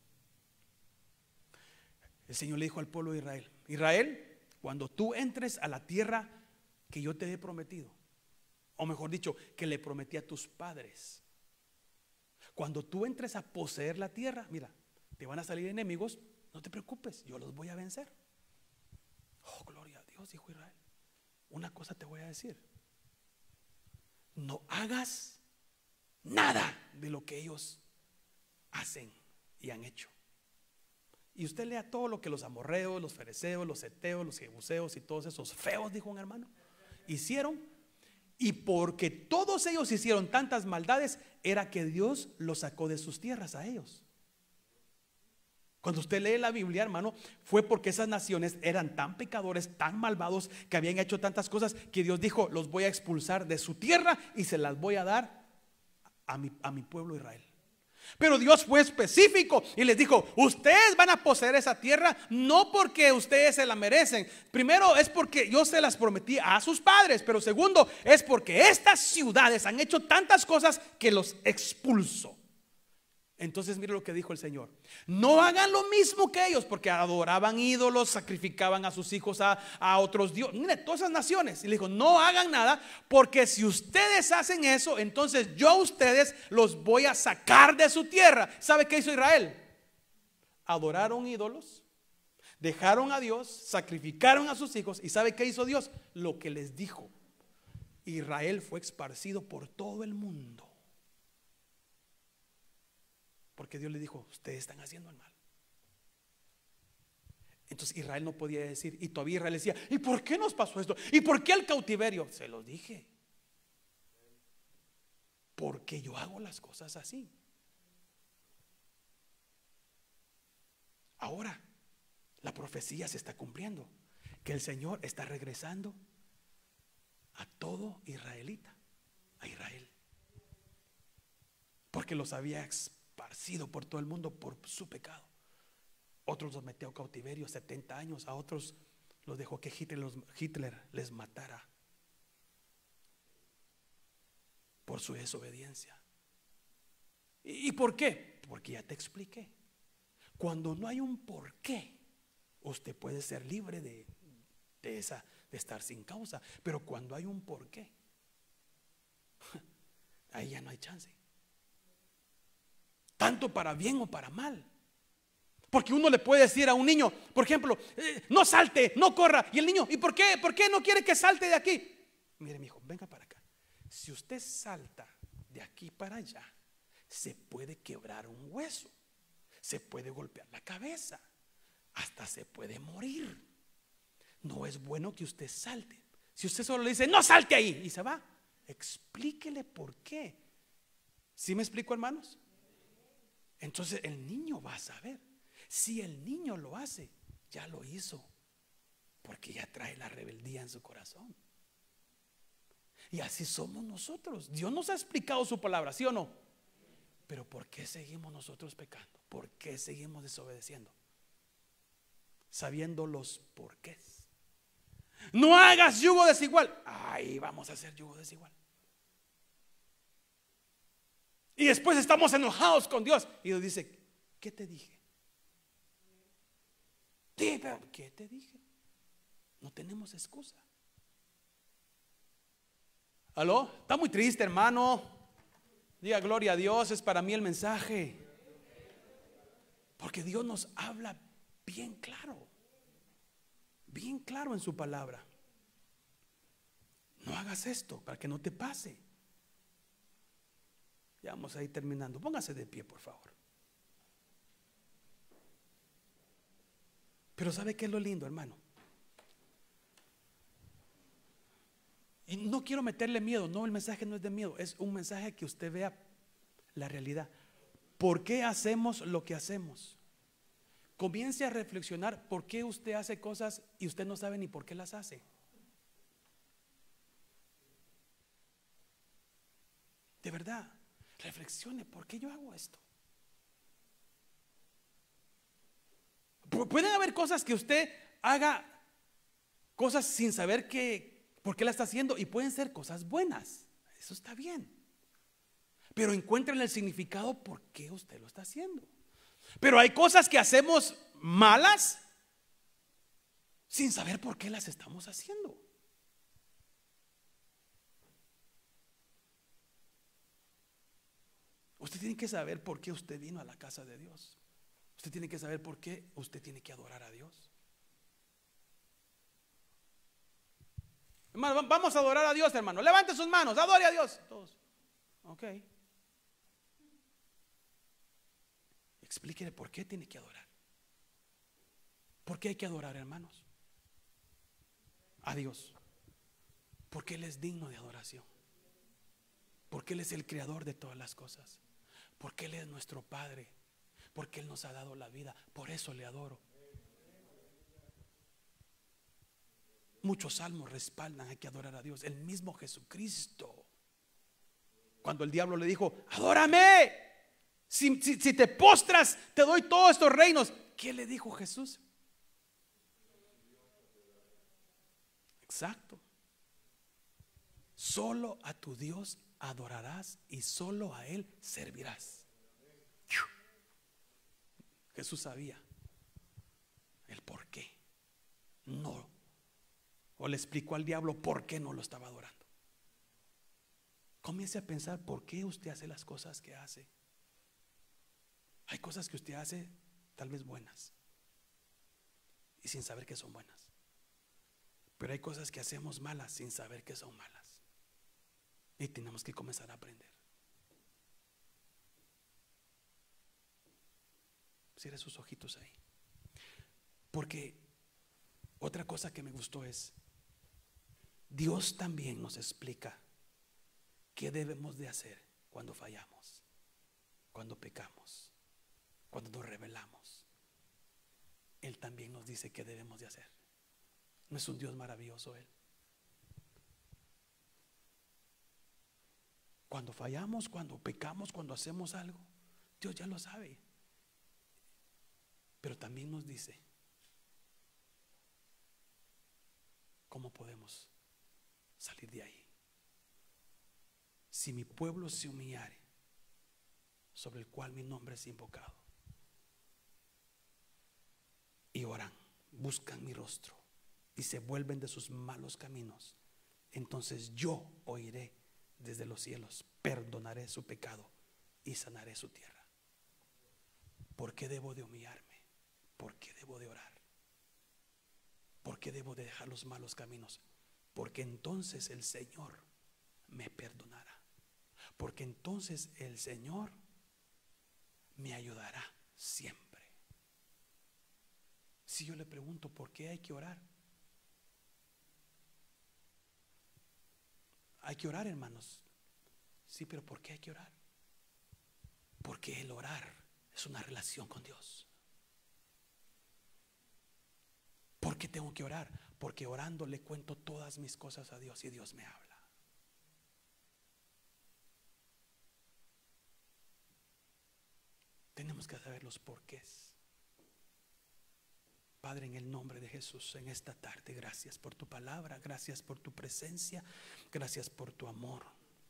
El Señor le dijo al pueblo de Israel: Israel, cuando tú entres a la tierra que yo te he prometido, o mejor dicho, que le prometí a tus padres, cuando tú entres a poseer la tierra, mira, te van a salir enemigos, no te preocupes, yo los voy a vencer. Oh, gloria a Dios, dijo Israel. Una cosa te voy a decir: no hagas nada de lo que ellos hacen y han hecho. Y usted lea todo lo que los amorreos, los fereceos, los heteos, los jebuseos y todos esos feos, dijo un hermano, hicieron. Y porque todos ellos hicieron tantas maldades, era que Dios los sacó de sus tierras a ellos. Cuando usted lee la Biblia, hermano, fue porque esas naciones eran tan pecadores, tan malvados, que habían hecho tantas cosas, que Dios dijo: los voy a expulsar de su tierra y se las voy a dar a mi, a mi pueblo Israel. Pero Dios fue específico y les dijo: ustedes van a poseer esa tierra no porque ustedes se la merecen. Primero es porque yo se las prometí a sus padres, pero segundo es porque estas ciudades han hecho tantas cosas que los expulso. Entonces mire lo que dijo el Señor: no hagan lo mismo que ellos, porque adoraban ídolos, sacrificaban a sus hijos a, a otros dioses. Mire, todas esas naciones. Y le dijo: no hagan nada, porque si ustedes hacen eso, entonces yo a ustedes los voy a sacar de su tierra. ¿Sabe qué hizo Israel? Adoraron ídolos, dejaron a Dios, sacrificaron a sus hijos. ¿Y sabe qué hizo Dios? Lo que les dijo. Israel fue esparcido por todo el mundo, porque Dios le dijo: ustedes están haciendo el mal. Entonces Israel no podía decir, y todavía Israel decía: ¿y por qué nos pasó esto? ¿Y por qué el cautiverio? Se lo dije: porque yo hago las cosas así. Ahora la profecía se está cumpliendo, que el Señor está regresando a todo israelita, a Israel, porque los había esparcido por todo el mundo por su pecado. Otros los metió a cautiverio setenta años, a otros los dejó que Hitler, los, Hitler les matara por su desobediencia. ¿Y, ¿Y por qué? Porque ya te expliqué. Cuando no hay un por qué, usted puede ser libre de, de, esa, de estar sin causa. Pero cuando hay un por qué, ahí ya no hay chance. Tanto para bien o para mal. Porque uno le puede decir a un niño, por ejemplo, eh, no salte, no corra. Y el niño, ¿y por qué? ¿Por qué no quiere que salte de aquí? Mire, mi hijo, venga para acá. Si usted salta de aquí para allá, se puede quebrar un hueso, se puede golpear la cabeza, hasta se puede morir. No es bueno que usted salte. Si usted solo le dice, no salte ahí, y se va, explíquele por qué. ¿Sí me explico, hermanos? Entonces el niño va a saber. Si el niño lo hace, ya lo hizo, porque ya trae la rebeldía en su corazón. Y así somos nosotros. Dios nos ha explicado su palabra, ¿sí o no? Pero ¿por qué seguimos nosotros pecando? ¿Por qué seguimos desobedeciendo? Sabiendo los porqués. No hagas yugo desigual. Ahí vamos a hacer yugo desigual. Y después estamos enojados con Dios. Y Dios dice, ¿qué te dije? ¿Qué te dije? No tenemos excusa. ¿Aló? Está muy triste, hermano. Diga gloria a Dios, es para mí el mensaje. Porque Dios nos habla bien claro. Bien claro en su palabra. No hagas esto para que no te pase. Ya vamos a ir terminando. Póngase de pie, por favor. Pero ¿sabe qué es lo lindo, hermano? Y no quiero meterle miedo. No, el mensaje no es de miedo. Es un mensaje que usted vea la realidad. ¿Por qué hacemos lo que hacemos? Comience a reflexionar por qué usted hace cosas y usted no sabe ni por qué las hace. De verdad, reflexione, ¿por qué yo hago esto? Pueden haber cosas que usted haga, cosas sin saber que, por qué la está haciendo, y pueden ser cosas buenas. Eso está bien. Pero encuentren el significado por qué usted lo está haciendo. Pero hay cosas que hacemos malas sin saber por qué las estamos haciendo. Usted tiene que saber por qué usted vino a la casa de Dios. Usted tiene que saber por qué usted tiene que adorar a Dios. Hermano, vamos a adorar a Dios, hermano. Levante sus manos, adore a Dios. Todos. Ok. Explíquele por qué tiene que adorar. ¿Por qué hay que adorar, hermanos? A Dios. Porque Él es digno de adoración. Porque Él es el creador de todas las cosas. Porque Él es nuestro Padre. Porque Él nos ha dado la vida. Por eso le adoro. Muchos salmos respaldan, hay que adorar a Dios. El mismo Jesucristo, cuando el diablo le dijo, adórame, si, si, si te postras te doy todos estos reinos. ¿Qué le dijo Jesús? Exacto. Solo a tu Dios adorarás y solo a Él servirás. Jesús sabía el por qué no, o le explicó al diablo por qué no lo estaba adorando. Comience a pensar por qué usted hace las cosas que hace. Hay cosas que usted hace tal vez buenas y sin saber que son buenas. Pero hay cosas que hacemos malas sin saber que son malas. Y tenemos que comenzar a aprender. Cierre sus ojitos ahí. Porque otra cosa que me gustó es, Dios también nos explica qué debemos de hacer cuando fallamos, cuando pecamos, cuando nos rebelamos. Él también nos dice qué debemos de hacer. ¿No es un Dios maravilloso Él? Cuando fallamos, cuando pecamos, cuando hacemos algo, Dios ya lo sabe. Pero también nos dice cómo podemos salir de ahí. Si mi pueblo se humillare, sobre el cual mi nombre es invocado, y oran, buscan mi rostro y se vuelven de sus malos caminos, entonces yo oiré desde los cielos, perdonaré su pecado y sanaré su tierra. ¿Por qué debo de humillarme? ¿Por qué debo de orar? ¿Por qué debo de dejar los malos caminos? Porque entonces el Señor me perdonará. Porque entonces el Señor me ayudará siempre. Si yo le pregunto por qué hay que orar, hay que orar, hermanos. Sí, pero ¿por qué hay que orar? Porque el orar es una relación con Dios. ¿Por qué tengo que orar? Porque orando le cuento todas mis cosas a Dios y Dios me habla. Tenemos que saber los porqués. Padre, en el nombre de Jesús, en esta tarde, gracias por tu palabra, gracias por tu presencia, gracias por tu amor.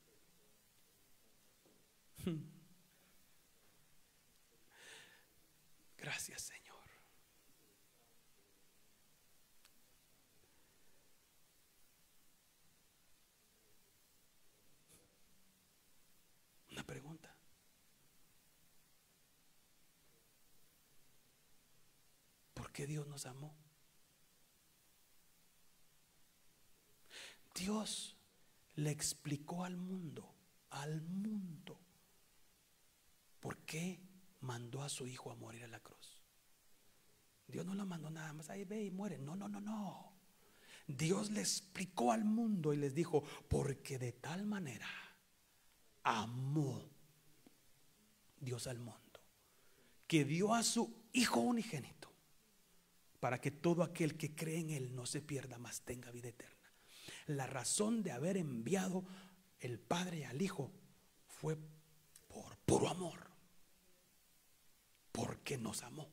Gracias, Señor. Una pregunta. ¿Por qué Dios nos amó? Dios le explicó al mundo, al mundo, por qué mandó a su hijo a morir a la cruz. Dios no lo mandó nada más, ahí ve y muere. No, no, no, no. Dios le explicó al mundo y les dijo, porque de tal manera amó Dios al mundo, que dio a su hijo unigénito, para que todo aquel que cree en él no se pierda, mas tenga vida eterna. La razón de haber enviado el Padre al Hijo fue por puro amor, porque nos amó.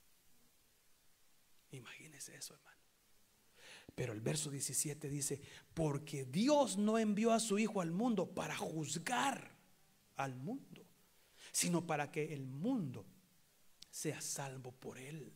Imagínese eso, hermano. Pero el verso diecisiete dice, porque Dios no envió a su Hijo al mundo para juzgar al mundo, sino para que el mundo sea salvo por él.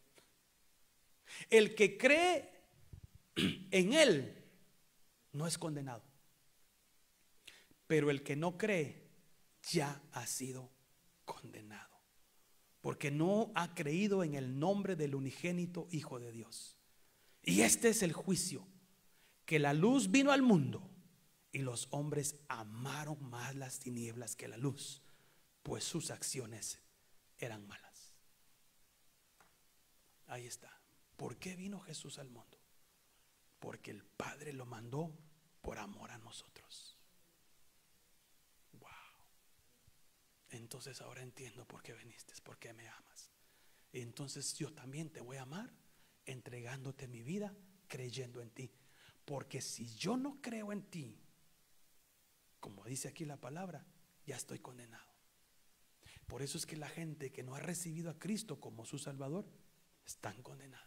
El que cree en él no es condenado, pero el que no cree ya ha sido condenado, porque no ha creído en el nombre del unigénito Hijo de Dios. Y este es el juicio, que la luz vino al mundo y los hombres amaron más las tinieblas que la luz, pues sus acciones eran malas. Ahí está. ¿Por qué vino Jesús al mundo? Porque el Padre lo mandó por amor a nosotros. Wow. Entonces ahora entiendo por qué viniste, por qué me amas. Y entonces yo también te voy a amar, entregándote mi vida, creyendo en ti. Porque si yo no creo en ti, como dice aquí la palabra, ya estoy condenado. Por eso es que la gente que no ha recibido a Cristo como su Salvador están condenadas.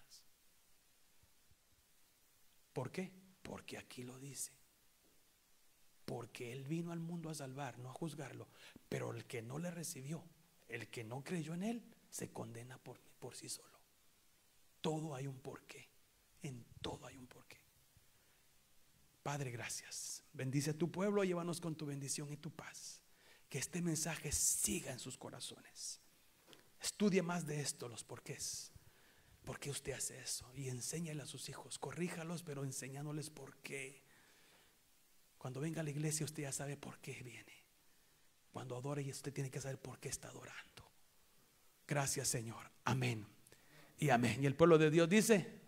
¿Por qué? Porque aquí lo dice. Porque Él vino al mundo a salvar, no a juzgarlo. Pero el que no le recibió, el que no creyó en Él, se condena por, por sí solo. Todo hay un porqué. En todo hay un porqué. Padre, gracias. Bendice a tu pueblo, llévanos con tu bendición y tu paz. Que este mensaje siga en sus corazones. Estudie más de esto, los porqués. ¿Por qué usted hace eso? Y enséñale a sus hijos, corríjalos, pero enseñándoles por qué. Cuando venga a la iglesia usted ya sabe por qué viene. Cuando adore usted tiene que saber por qué está adorando. Gracias, Señor. Amén y amén. Y el pueblo de Dios dice...